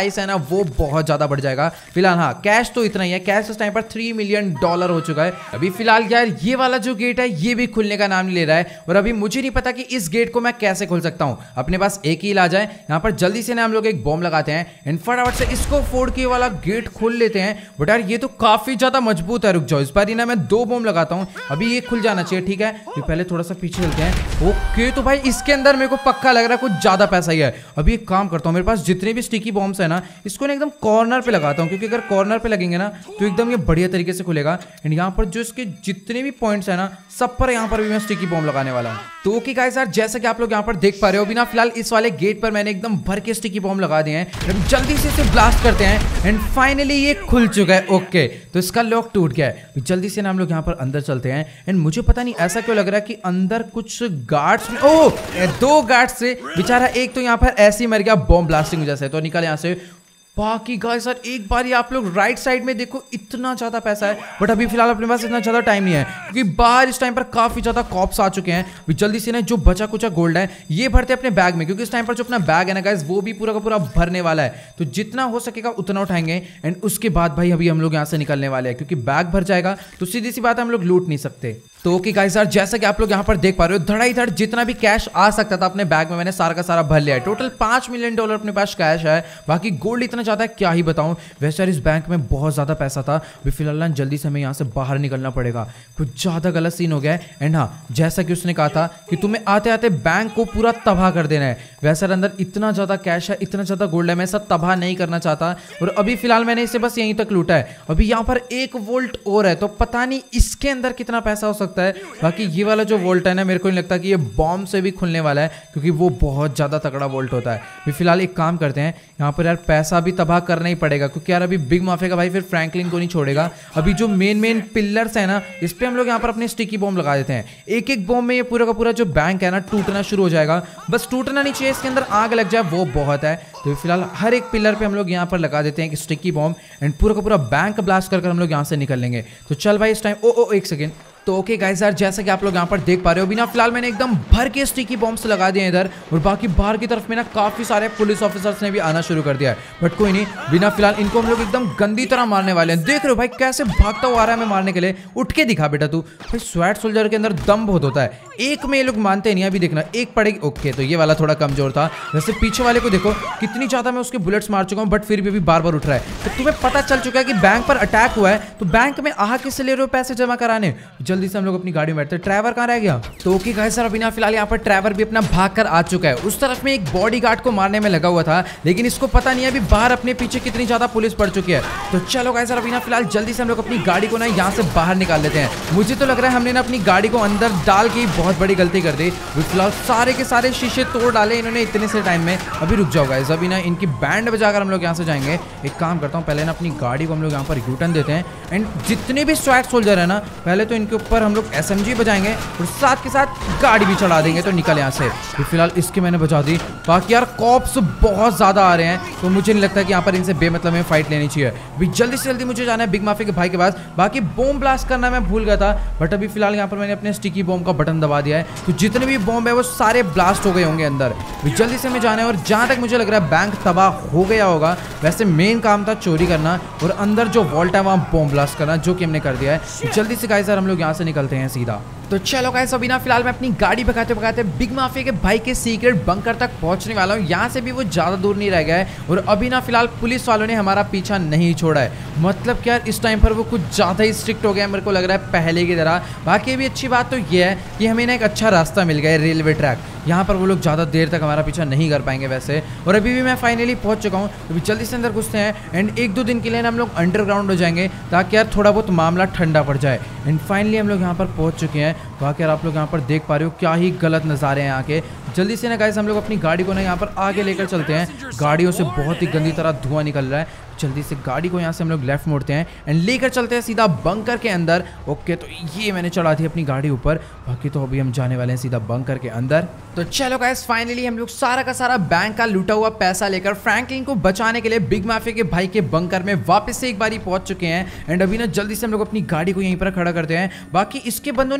वो बहुत ज्यादा बढ़ जाएगा। फिलहाल हाँ कैश तो इतना ही है, कैश इस टाइम पर थ्री मिलियन डॉलर हो चुका है। अभी फिलहाल यार ये वाला जो गेट है ये भी खुलने का नाम नहीं ले रहा है और अभी मुझे नहीं पता कि इस गेट को मैं कैसे खोल सकता हूँ। अपने पास एक ही इलाज है, यहाँ पर जल्दी से ना हम लोग एक बॉम्ब लगाते हैं एंड फटाफट से इसको फोड़ के वाला गेट खोल लेते हैं। बट यार ये तो काफी ज्यादा मजबूत है, रुक जाओ इस बार ही ना मैं दो बॉम्ब लगाता हूँ, अभी ये खुल जाना चाहिए। ठीक है तो पहले थोड़ा सा पीछे चलते हैं। ओके तो भाई इसके अंदर मेरे को पक्का लग रहा है कुछ ज्यादा पैसा ही है। अभी एक काम करता हूँ, मेरे पास जितने भी स्टिकी बॉम्ब्स है ना इसको ना एकदम कॉर्नर पे लगाता हूँ, क्योंकि अगर कॉर्नर पे लगेंगे ना तो एकदम ये बढ़िया तरीके से खुलेगा। एंड यहाँ पर जो इसके जितने भी पॉइंट्स है ना सब पर यहाँ पर भी मैं स्टिकी बॉम्ब लगाने वाला हूँ। तो ओके गाइस यार जैसे कि आप लोग यहाँ पर देख पा रहे हो अभी ना फिलहाल इस वाले गेट पर मैंने एकदम भर के स्टिकी बॉम्ब लगा दिए हैं। जल्दी से इसे ब्लास्ट करते हैं एंड फाइनली ये खुल चुका है। ओके तो इसका लॉक टूट गया है। जल्दी से ना हम लोग यहाँ पर अंदर चलते हैं एंड मुझे पता नहीं ऐसा क्यों लग रहा है कि अंदर कुछ गार्ड्स में ओ दो गार्ड्स से बेचारा एक तो यहाँ पर ऐसे ही मर गया बॉम्ब ब्लास्टिंग वजह से, तो निकल यहाँ से। बाकी गाइस सर एक बार ही आप लोग राइट साइड में देखो इतना ज्यादा पैसा है, बट अभी फिलहाल अपने पास इतना ज्यादा टाइम नहीं है क्योंकि बाहर इस टाइम पर काफी ज्यादा कॉप्स आ चुके हैं। अभी जल्दी से ना जो बचा कुचा गोल्ड है ये भरते हैं अपने बैग में, क्योंकि इस टाइम पर जो अपना बैग है ना गाइस वो भी पूरा का पूरा भरने वाला है। तो जितना हो सकेगा उतना उठाएंगे एंड उसके बाद भाई अभी हम लोग यहाँ से निकलने वाले हैं, क्योंकि बैग भर जाएगा तो सीधी सी बात है हम लोग लूट नहीं सकते। तो ओके गाइस यार जैसा कि आप लोग यहाँ पर देख पा रहे हो धड़ाई धड़ जितना भी कैश आ सकता था अपने बैग में मैंने सारा का सारा भर लिया है। टोटल पांच मिलियन डॉलर अपने पास कैश है, बाकी गोल्ड इतना ज्यादा है क्या ही बताऊं। वैसे यार इस बैंक में बहुत ज्यादा पैसा था। अभी फिलहाल जल्दी से हमें यहाँ से बाहर निकलना पड़ेगा, कुछ ज्यादा गलत सीन हो गया है। एंड हाँ जैसा कि उसने कहा था कि तुम्हें आते आते बैंक को पूरा तबाह कर देना है, वैसे अंदर इतना ज्यादा कैश है इतना ज्यादा गोल्ड है, मैं सब तबाह नहीं करना चाहता। और अभी फिलहाल मैंने इसे बस यहीं तक लूटा है। अभी यहाँ पर एक वोल्ट और है तो पता नहीं इसके अंदर कितना पैसा हो सकता है। बाकी ये वाला जो वोल्ट है ना मेरे को नहीं लगता कि ये बॉम्ब से भी खुलने वाला है, क्योंकि वो बहुत ज्यादा तगड़ा वोल्ट होता है। अभी फिलहाल एक काम करते हैं यहाँ पर यार पैसा भी तबाह करना ही पड़ेगा, क्योंकि यार अभी बिग माफिया का भाई फिर फ्रैंकलिन को नहीं छोड़ेगा। अभी जो मेन मेन पिलर्स है ना इस पे हम लोग यहाँ पर अपने स्टिकी बॉम्ब लगा देते हैं। एक एक बॉम्ब में ये पूरा का पूरा जो बैंक है ना टूटना शुरू हो जाएगा, बस टूटना नहीं चाहिए, इसके अंदर आग लग जाए वो बहुत है। तो फिलहाल हर एक पिलर पे हम लोग यहाँ पर लगा देते हैं कि स्टिकी बॉम्ब एंड पूरा का पूरा बैंक ब्लास्ट कर हम लोग यहाँ से निकल लेंगे। तो चल भाई इस टाइम ओ ओ एक सेकेंड। तो ओके गाइस यार जैसा कि आप लोग यहाँ पर देख पा रहे हो बिना फिलहाल मैंने एकदम भर के स्टिकी बॉम्ब्स लगा दिए इधर, और बाकी बाहर की तरफ में ना काफी सारे पुलिस ऑफिसर्स ने भी आना शुरू कर दिया है। बट कोई नहीं, बिना फिलहाल इनको हम लोग एकदम गंदी तरह मारने वाले हैं। देख रहे हो भाई कैसे भागता हुआ आ रहा है हमें मारने के लिए। उठ के दिखा बेटा तू। भाई स्वैट सोल्जर के अंदर दम बहुत होता है, एक में ये लोग मानते नहीं। अभी देखना एक पड़ेगी। ओके तो ये वाला थोड़ा कमजोर था। वैसे पीछे वाले को देखो कितनी ज्यादा मैं उसके बुलेट्स मार चुका हूँ, बट फिर भी अभी बार बार उठ रहा है। तो तुम्हें पता चल चुका है कि बैंक पर अटैक हुआ है, तो बैंक में आह किससे ले रहे हो पैसे जमा कराने। जल्दी से हम लोग अपनी गाड़ी बैठते। ट्रैवर कहाँ रह गया। तो ओके गाइस सर अभी ना फिलहाल यहाँ पर ट्रैवर भी अपना भाग कर आ चुका है। उस तरफ में एक बॉडीगार्ड को मारने में लगा हुआ था, लेकिन इसको पता नहीं है अभी बाहर अपने पीछे कितनी ज्यादा पुलिस पड़ चुकी है। तो चलो गाइस सर अभी ना फिलहाल जल्दी से हम लोग अपनी गाड़ी को ना यहाँ से बाहर निकाल लेते हैं। मुझे तो लग रहा है हमने ना अपनी गाड़ी को अंदर डाल के बहुत बड़ी गलती कर दी। फिलहाल सारे के सारे शीशे तोड़ डाले इन्होंने इतने से टाइम में। अभी रुक जाओ गाइस, अभी ना इनकी बैंड बजाकर हम लोग यहाँ से जाएंगे। एक काम करता हूँ पहले ना अपनी गाड़ी को हम लोग यहाँ पर यूटर्न देते हैं एंड जितने भी स्वैट सोल्जर है ना पहले तो इनके ऊपर हम लोग एसएमजी बजाएंगे और साथ के साथ गाड़ी भी चढ़ा देंगे। तो निकल यहाँ से। तो फिलहाल इसकी मैंने बजा दी। बाकी यार कॉप्स बहुत ज्यादा आ रहे हैं, तो मुझे नहीं लगता कि यहाँ पर इनसे बेमतलब में फाइट लेनी चाहिए। अभी जल्दी से जल्दी मुझे जाना है बिग माफिया के भाई के पास। बाकी बॉम्ब ब्लास्ट करना मैं भूल गया था, बट अभी फिलहाल यहाँ पर मैंने अपने स्टिकी बॉम्ब का बटन दबा दिया है, तो जितने भी बॉम्ब है वो सारे ब्लास्ट हो गए होंगे अंदर। अभी जल्दी से हमें जाना है, और जहाँ तक मुझे लग रहा है बैंक तबाह हो गया होगा। वैसे मेन काम था चोरी करना और अंदर जो वॉल्ट है वहाँ बॉम्ब ब्लास्ट करना, जो कि हमने कर दिया है। जल्दी से गाइस यार हम लोग यहाँ से निकलते हैं सीधा। तो चलो गाइस अभी ना फिलहाल मैं अपनी गाड़ी भगाते भगाते बिग माफिया के भाई के सीक्रेट बंकर तक पहुंचने वाला हूँ। यहाँ से भी वो ज़्यादा दूर नहीं रह गया है, और अभी ना फिलहाल पुलिस वालों ने हमारा पीछा नहीं छोड़ा है। मतलब क्या इस टाइम पर वो कुछ ज़्यादा ही स्ट्रिक्ट हो गया है, मेरे को लग रहा है पहले की तरह। बाकी भी अच्छी बात तो ये है कि हमें ना एक अच्छा रास्ता मिल गया है, रेलवे ट्रैक। यहाँ पर वो लोग ज़्यादा देर तक हमारा पीछा नहीं कर पाएंगे वैसे। और अभी भी मैं फाइनली पहुँच चुका हूँ। अभी जल्दी से अंदर घुसते हैं एंड एक दो दिन के लिए हम लोग अंडरग्राउंड हो जाएंगे, ताकि यार थोड़ा बहुत मामला ठंडा पड़ जाए। एंड फाइनली हम लोग यहाँ पर पहुँच चुके हैं। बाकी यार आप लोग यहाँ पर देख पा रहे हो क्या ही गलत नज़ारे हैं यहाँ के। जल्दी से ना गाइस हम लोग अपनी गाड़ी को ना यहाँ पर आगे लेकर चलते हैं। गाड़ियों से बहुत ही गंदी तरह धुआं निकल रहा है। जल्दी से गाड़ी को यहाँ से हम लोग लेफ्ट मोड़ते हैं एंड लेकर चलते हैं सीधा बंकर के अंदर। ओके तो ये मैंने चढ़ा दी अपनी गाड़ी ऊपर। बाकी तो अभी हम जाने वाले हैं सीधा बंकर के अंदर। तो चलो गाइस फाइनली हम लोग सारा का सारा बैंक का लूटा हुआ पैसा लेकर फ्रैंकलिन को बचाने के लिए बिग माफिया के भाई के बंकर में वापस से एक बारी पहुंच चुके हैं। एंड अभी ना जल्दी से हम लोग अपनी गाड़ी को यहीं पर खड़ा करते हैं। बाकी इसके बंदों ने मेरे ऊपर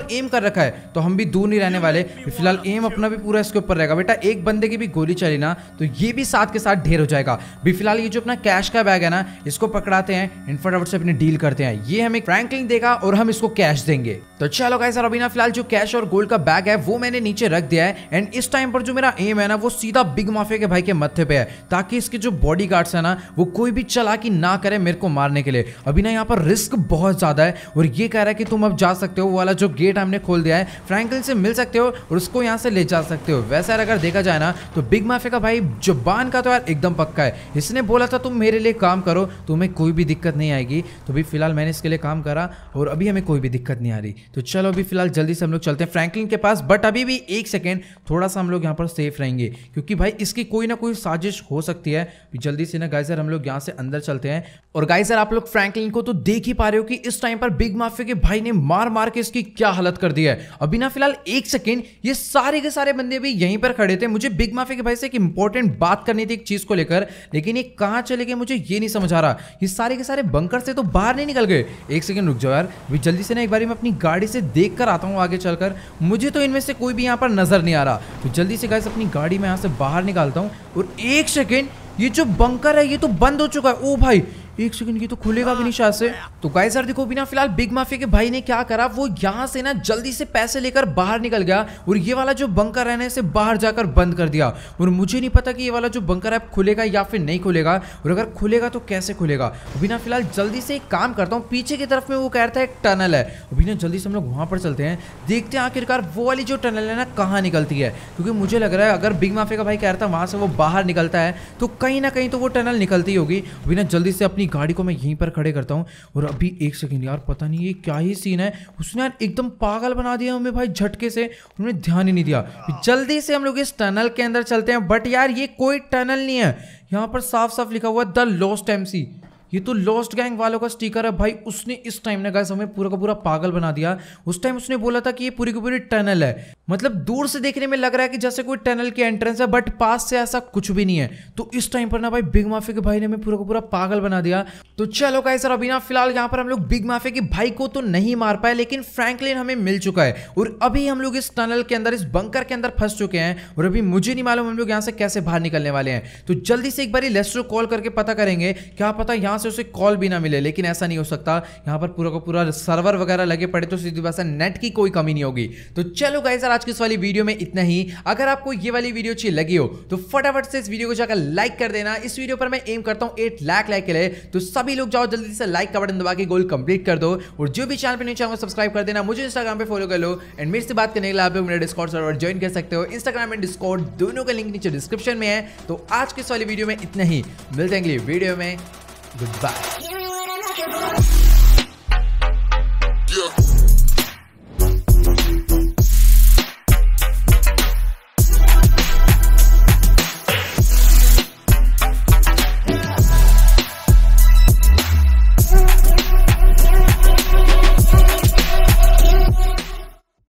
ऊपर एम कर रखा है तो हम भी दूर नहीं रहने वाले। फिलहाल एम अपना भी पूरा इसके ऊपर रहेगा। बेटा एक बंदे की भी गोली चली ना तो ये भी साथ के साथ ढेर हो जाएगा। भी फिलहाल ये जो अपना कैश का बैग है ना इसको पकड़ाते हैं, इन फटाफट से अपनी डील करते हैं। ये हमें फ्रैंकलिन देगा और हम इसको कैश देंगे। तो चलो गाइस अभी ना फिलहाल जो कैश और गोल्ड का बैग है वो मैंने नीचे रख दिया है। एंड इस टाइम पर जो मेरा एम है ना वो सीधा बिग माफिया के भाई के मत्थे पे है, ताकि इसके जो बॉडी गार्ड्स है ना वो कोई भी चालाकी ना करे मेरे को मारने के लिए। अभी ना यहाँ पर रिस्क बहुत ज्यादा है और ये कह रहा है कि तुम अब जा सकते हो, वो वाला जो गेट हमने खोल दिया है, फ्रैंकलिन से मिल सकते हो और उसको यहाँ से ले जा सकते हो। वैसे यार अगर देखा जाए ना तो बिग माफिया का भाई जुबान का तो यार एकदम पक्का है। इसने बोला था तुम मेरे लिए काम करो, तुम्हें कोई भी दिक्कत नहीं आएगी। तो भी फिलहाल मैंने इसके लिए काम करा और अभी हमें कोई भी दिक्कत नहीं आ रही। तो चलो अभी फिलहाल जल्दी से हम लोग चलते हैं फ्रैंकलिन के पास। बट अभी भी एक सेकेंड थोड़ा सा हम लोग यहाँ पर सेफ रहेंगे, क्योंकि भाई इसकी कोई ना कोई साजिश हो सकती है। जल्दी से ना गाइजर हम लोग यहाँ से अंदर चलते हैं। और गाइजर आप लोग फ्रैंकलिन को तो देख ही पा रहे हो कि इस टाइम पर बिग माफिया के भाई ने मार मार के इसकी क्या हालत कर दी है। अभी ना फिलहाल एक सेकेंड ये सारे के सारे बंदे भी यहीं पर खड़े थे। मुझे बिग माफिया के भाई से एक इंपॉर्टेंट बात करनी थी एक चीज को लेकर, लेकिन ये कहां चले गए मुझे ये नहीं समझ आ रहा। ये सारे के सारे बंकर से तो बाहर नहीं निकल गए। एक सेकंड रुक जाओ यार, अभी जल्दी से ना एक बारी मैं अपनी गाड़ी से देख कर आता हूँ आगे चलकर। मुझे तो इनमें से कोई भी यहाँ पर नजर नहीं आ रहा। तो जल्दी से गाइस अपनी गाड़ी में यहाँ से बाहर निकालता हूँ। और एक सेकेंड ये जो बंकर है ये तो बंद हो चुका है। ओ भाई एक सेकंड ये तो खुलेगा भी नहीं शायद से। तो गाइस यार देखो बिना फिलहाल बिग माफिया के भाई ने क्या करा, वो यहाँ से ना जल्दी से पैसे लेकर बाहर निकल गया और ये वाला जो बंकर है ना इसे बाहर जाकर बंद कर दिया। और मुझे नहीं पता कि ये वाला जो बंकर है खुलेगा या फिर नहीं खुलेगा, और अगर खुलेगा तो कैसे खुलेगा। बिना फिलहाल जल्दी से एक काम करता हूँ, पीछे की तरफ में वो कह रहा था एक टनल है। अभी ना जल्दी से हम लोग वहां पर चलते हैं, देखते हैं आखिरकार वो वाली जो टनल है ना कहाँ निकलती है। क्योंकि मुझे लग रहा है अगर बिग माफिया का भाई कह रहा था वहां से वो बाहर निकलता है तो कहीं ना कहीं तो वो टनल निकलती होगी। अभी ना जल्दी से अपनी गाड़ी को मैं यहीं पर खड़े करता हूं। और अभी एक सेकंड यार पता नहीं ये क्या ही सीन है, उसने यार एकदम पागल बना दिया हमें भाई झटके से, उन्होंने ध्यान ही नहीं दिया। जल्दी से हम लोग इस टनल के अंदर चलते हैं। बट यार ये कोई टनल नहीं है, यहाँ पर साफ साफ लिखा हुआ है द लॉस्ट एमसी। ये तो लॉस्ट गैंग वालों का स्टिकर है भाई। उसने इस टाइम ने गाइस हमें पूरा का पूरा पागल बना दिया। उस टाइम उसने बोला था कि ये पूरी की पूरी टनल है, मतलब दूर से देखने में लग रहा है कि जैसे कोई टनल की एंट्रेंस है, बट पास से ऐसा कुछ भी नहीं है। तो इस टाइम पर ना भाई बिग माफिया के भाई ने हमें पूरा का पूरा पागल बना दिया। तो चलो गाइस सर अभी ना फिलहाल यहाँ पर हम लोग बिग माफिया के भाई को तो नहीं मार पाए, लेकिन फ्रैंकलिन हमें मिल चुका है। और अभी हम लोग इस टनल के अंदर, इस बंकर के अंदर फंस चुके हैं। और अभी मुझे नहीं मालूम हम लोग यहाँ से कैसे बाहर निकलने वाले हैं। तो जल्दी से एक बार लेस्टर कॉल करके पता करेंगे, क्या पता यहाँ से उसे कॉल भी ना मिले। लेकिन ऐसा नहीं हो सकता, यहाँ पर पूरा का पूरा सर्वर वगैरह लगे पड़े तो सीधी बात है नेट की कोई कमी नहीं होगी। तो चलो गाइस आज की इस वाली वीडियो में इतना ही। अगर आपको ये वाली वीडियो अच्छी लगी हो तो फटाफट से इस वीडियो को जाकर लाइक कर देना। इस वीडियो पर मैं एम करता हूं आठ लाख लाइक के लिए, तो सभी लोग जाओ जल्दी से लाइक का बटन दबा के गोल कंप्लीट कर दो। और जो भी चैनल पे नहीं चैनल को सब्सक्राइब कर देना, मुझे इंस्टाग्राम पे फॉलो कर लो। एंड मेरे से बात करने के लिए आप लोग मेरा डिस्कॉर्ड सर्वर ज्वाइन कर सकते हो। इंस्टाग्राम एंड डिस्कॉर्ड दोनों का लिंक नीचे डिस्क्रिप्शन में है। तो आज की इस वाली वीडियो में इतना ही, मिलते हैं अगली वीडियो में। Good bye.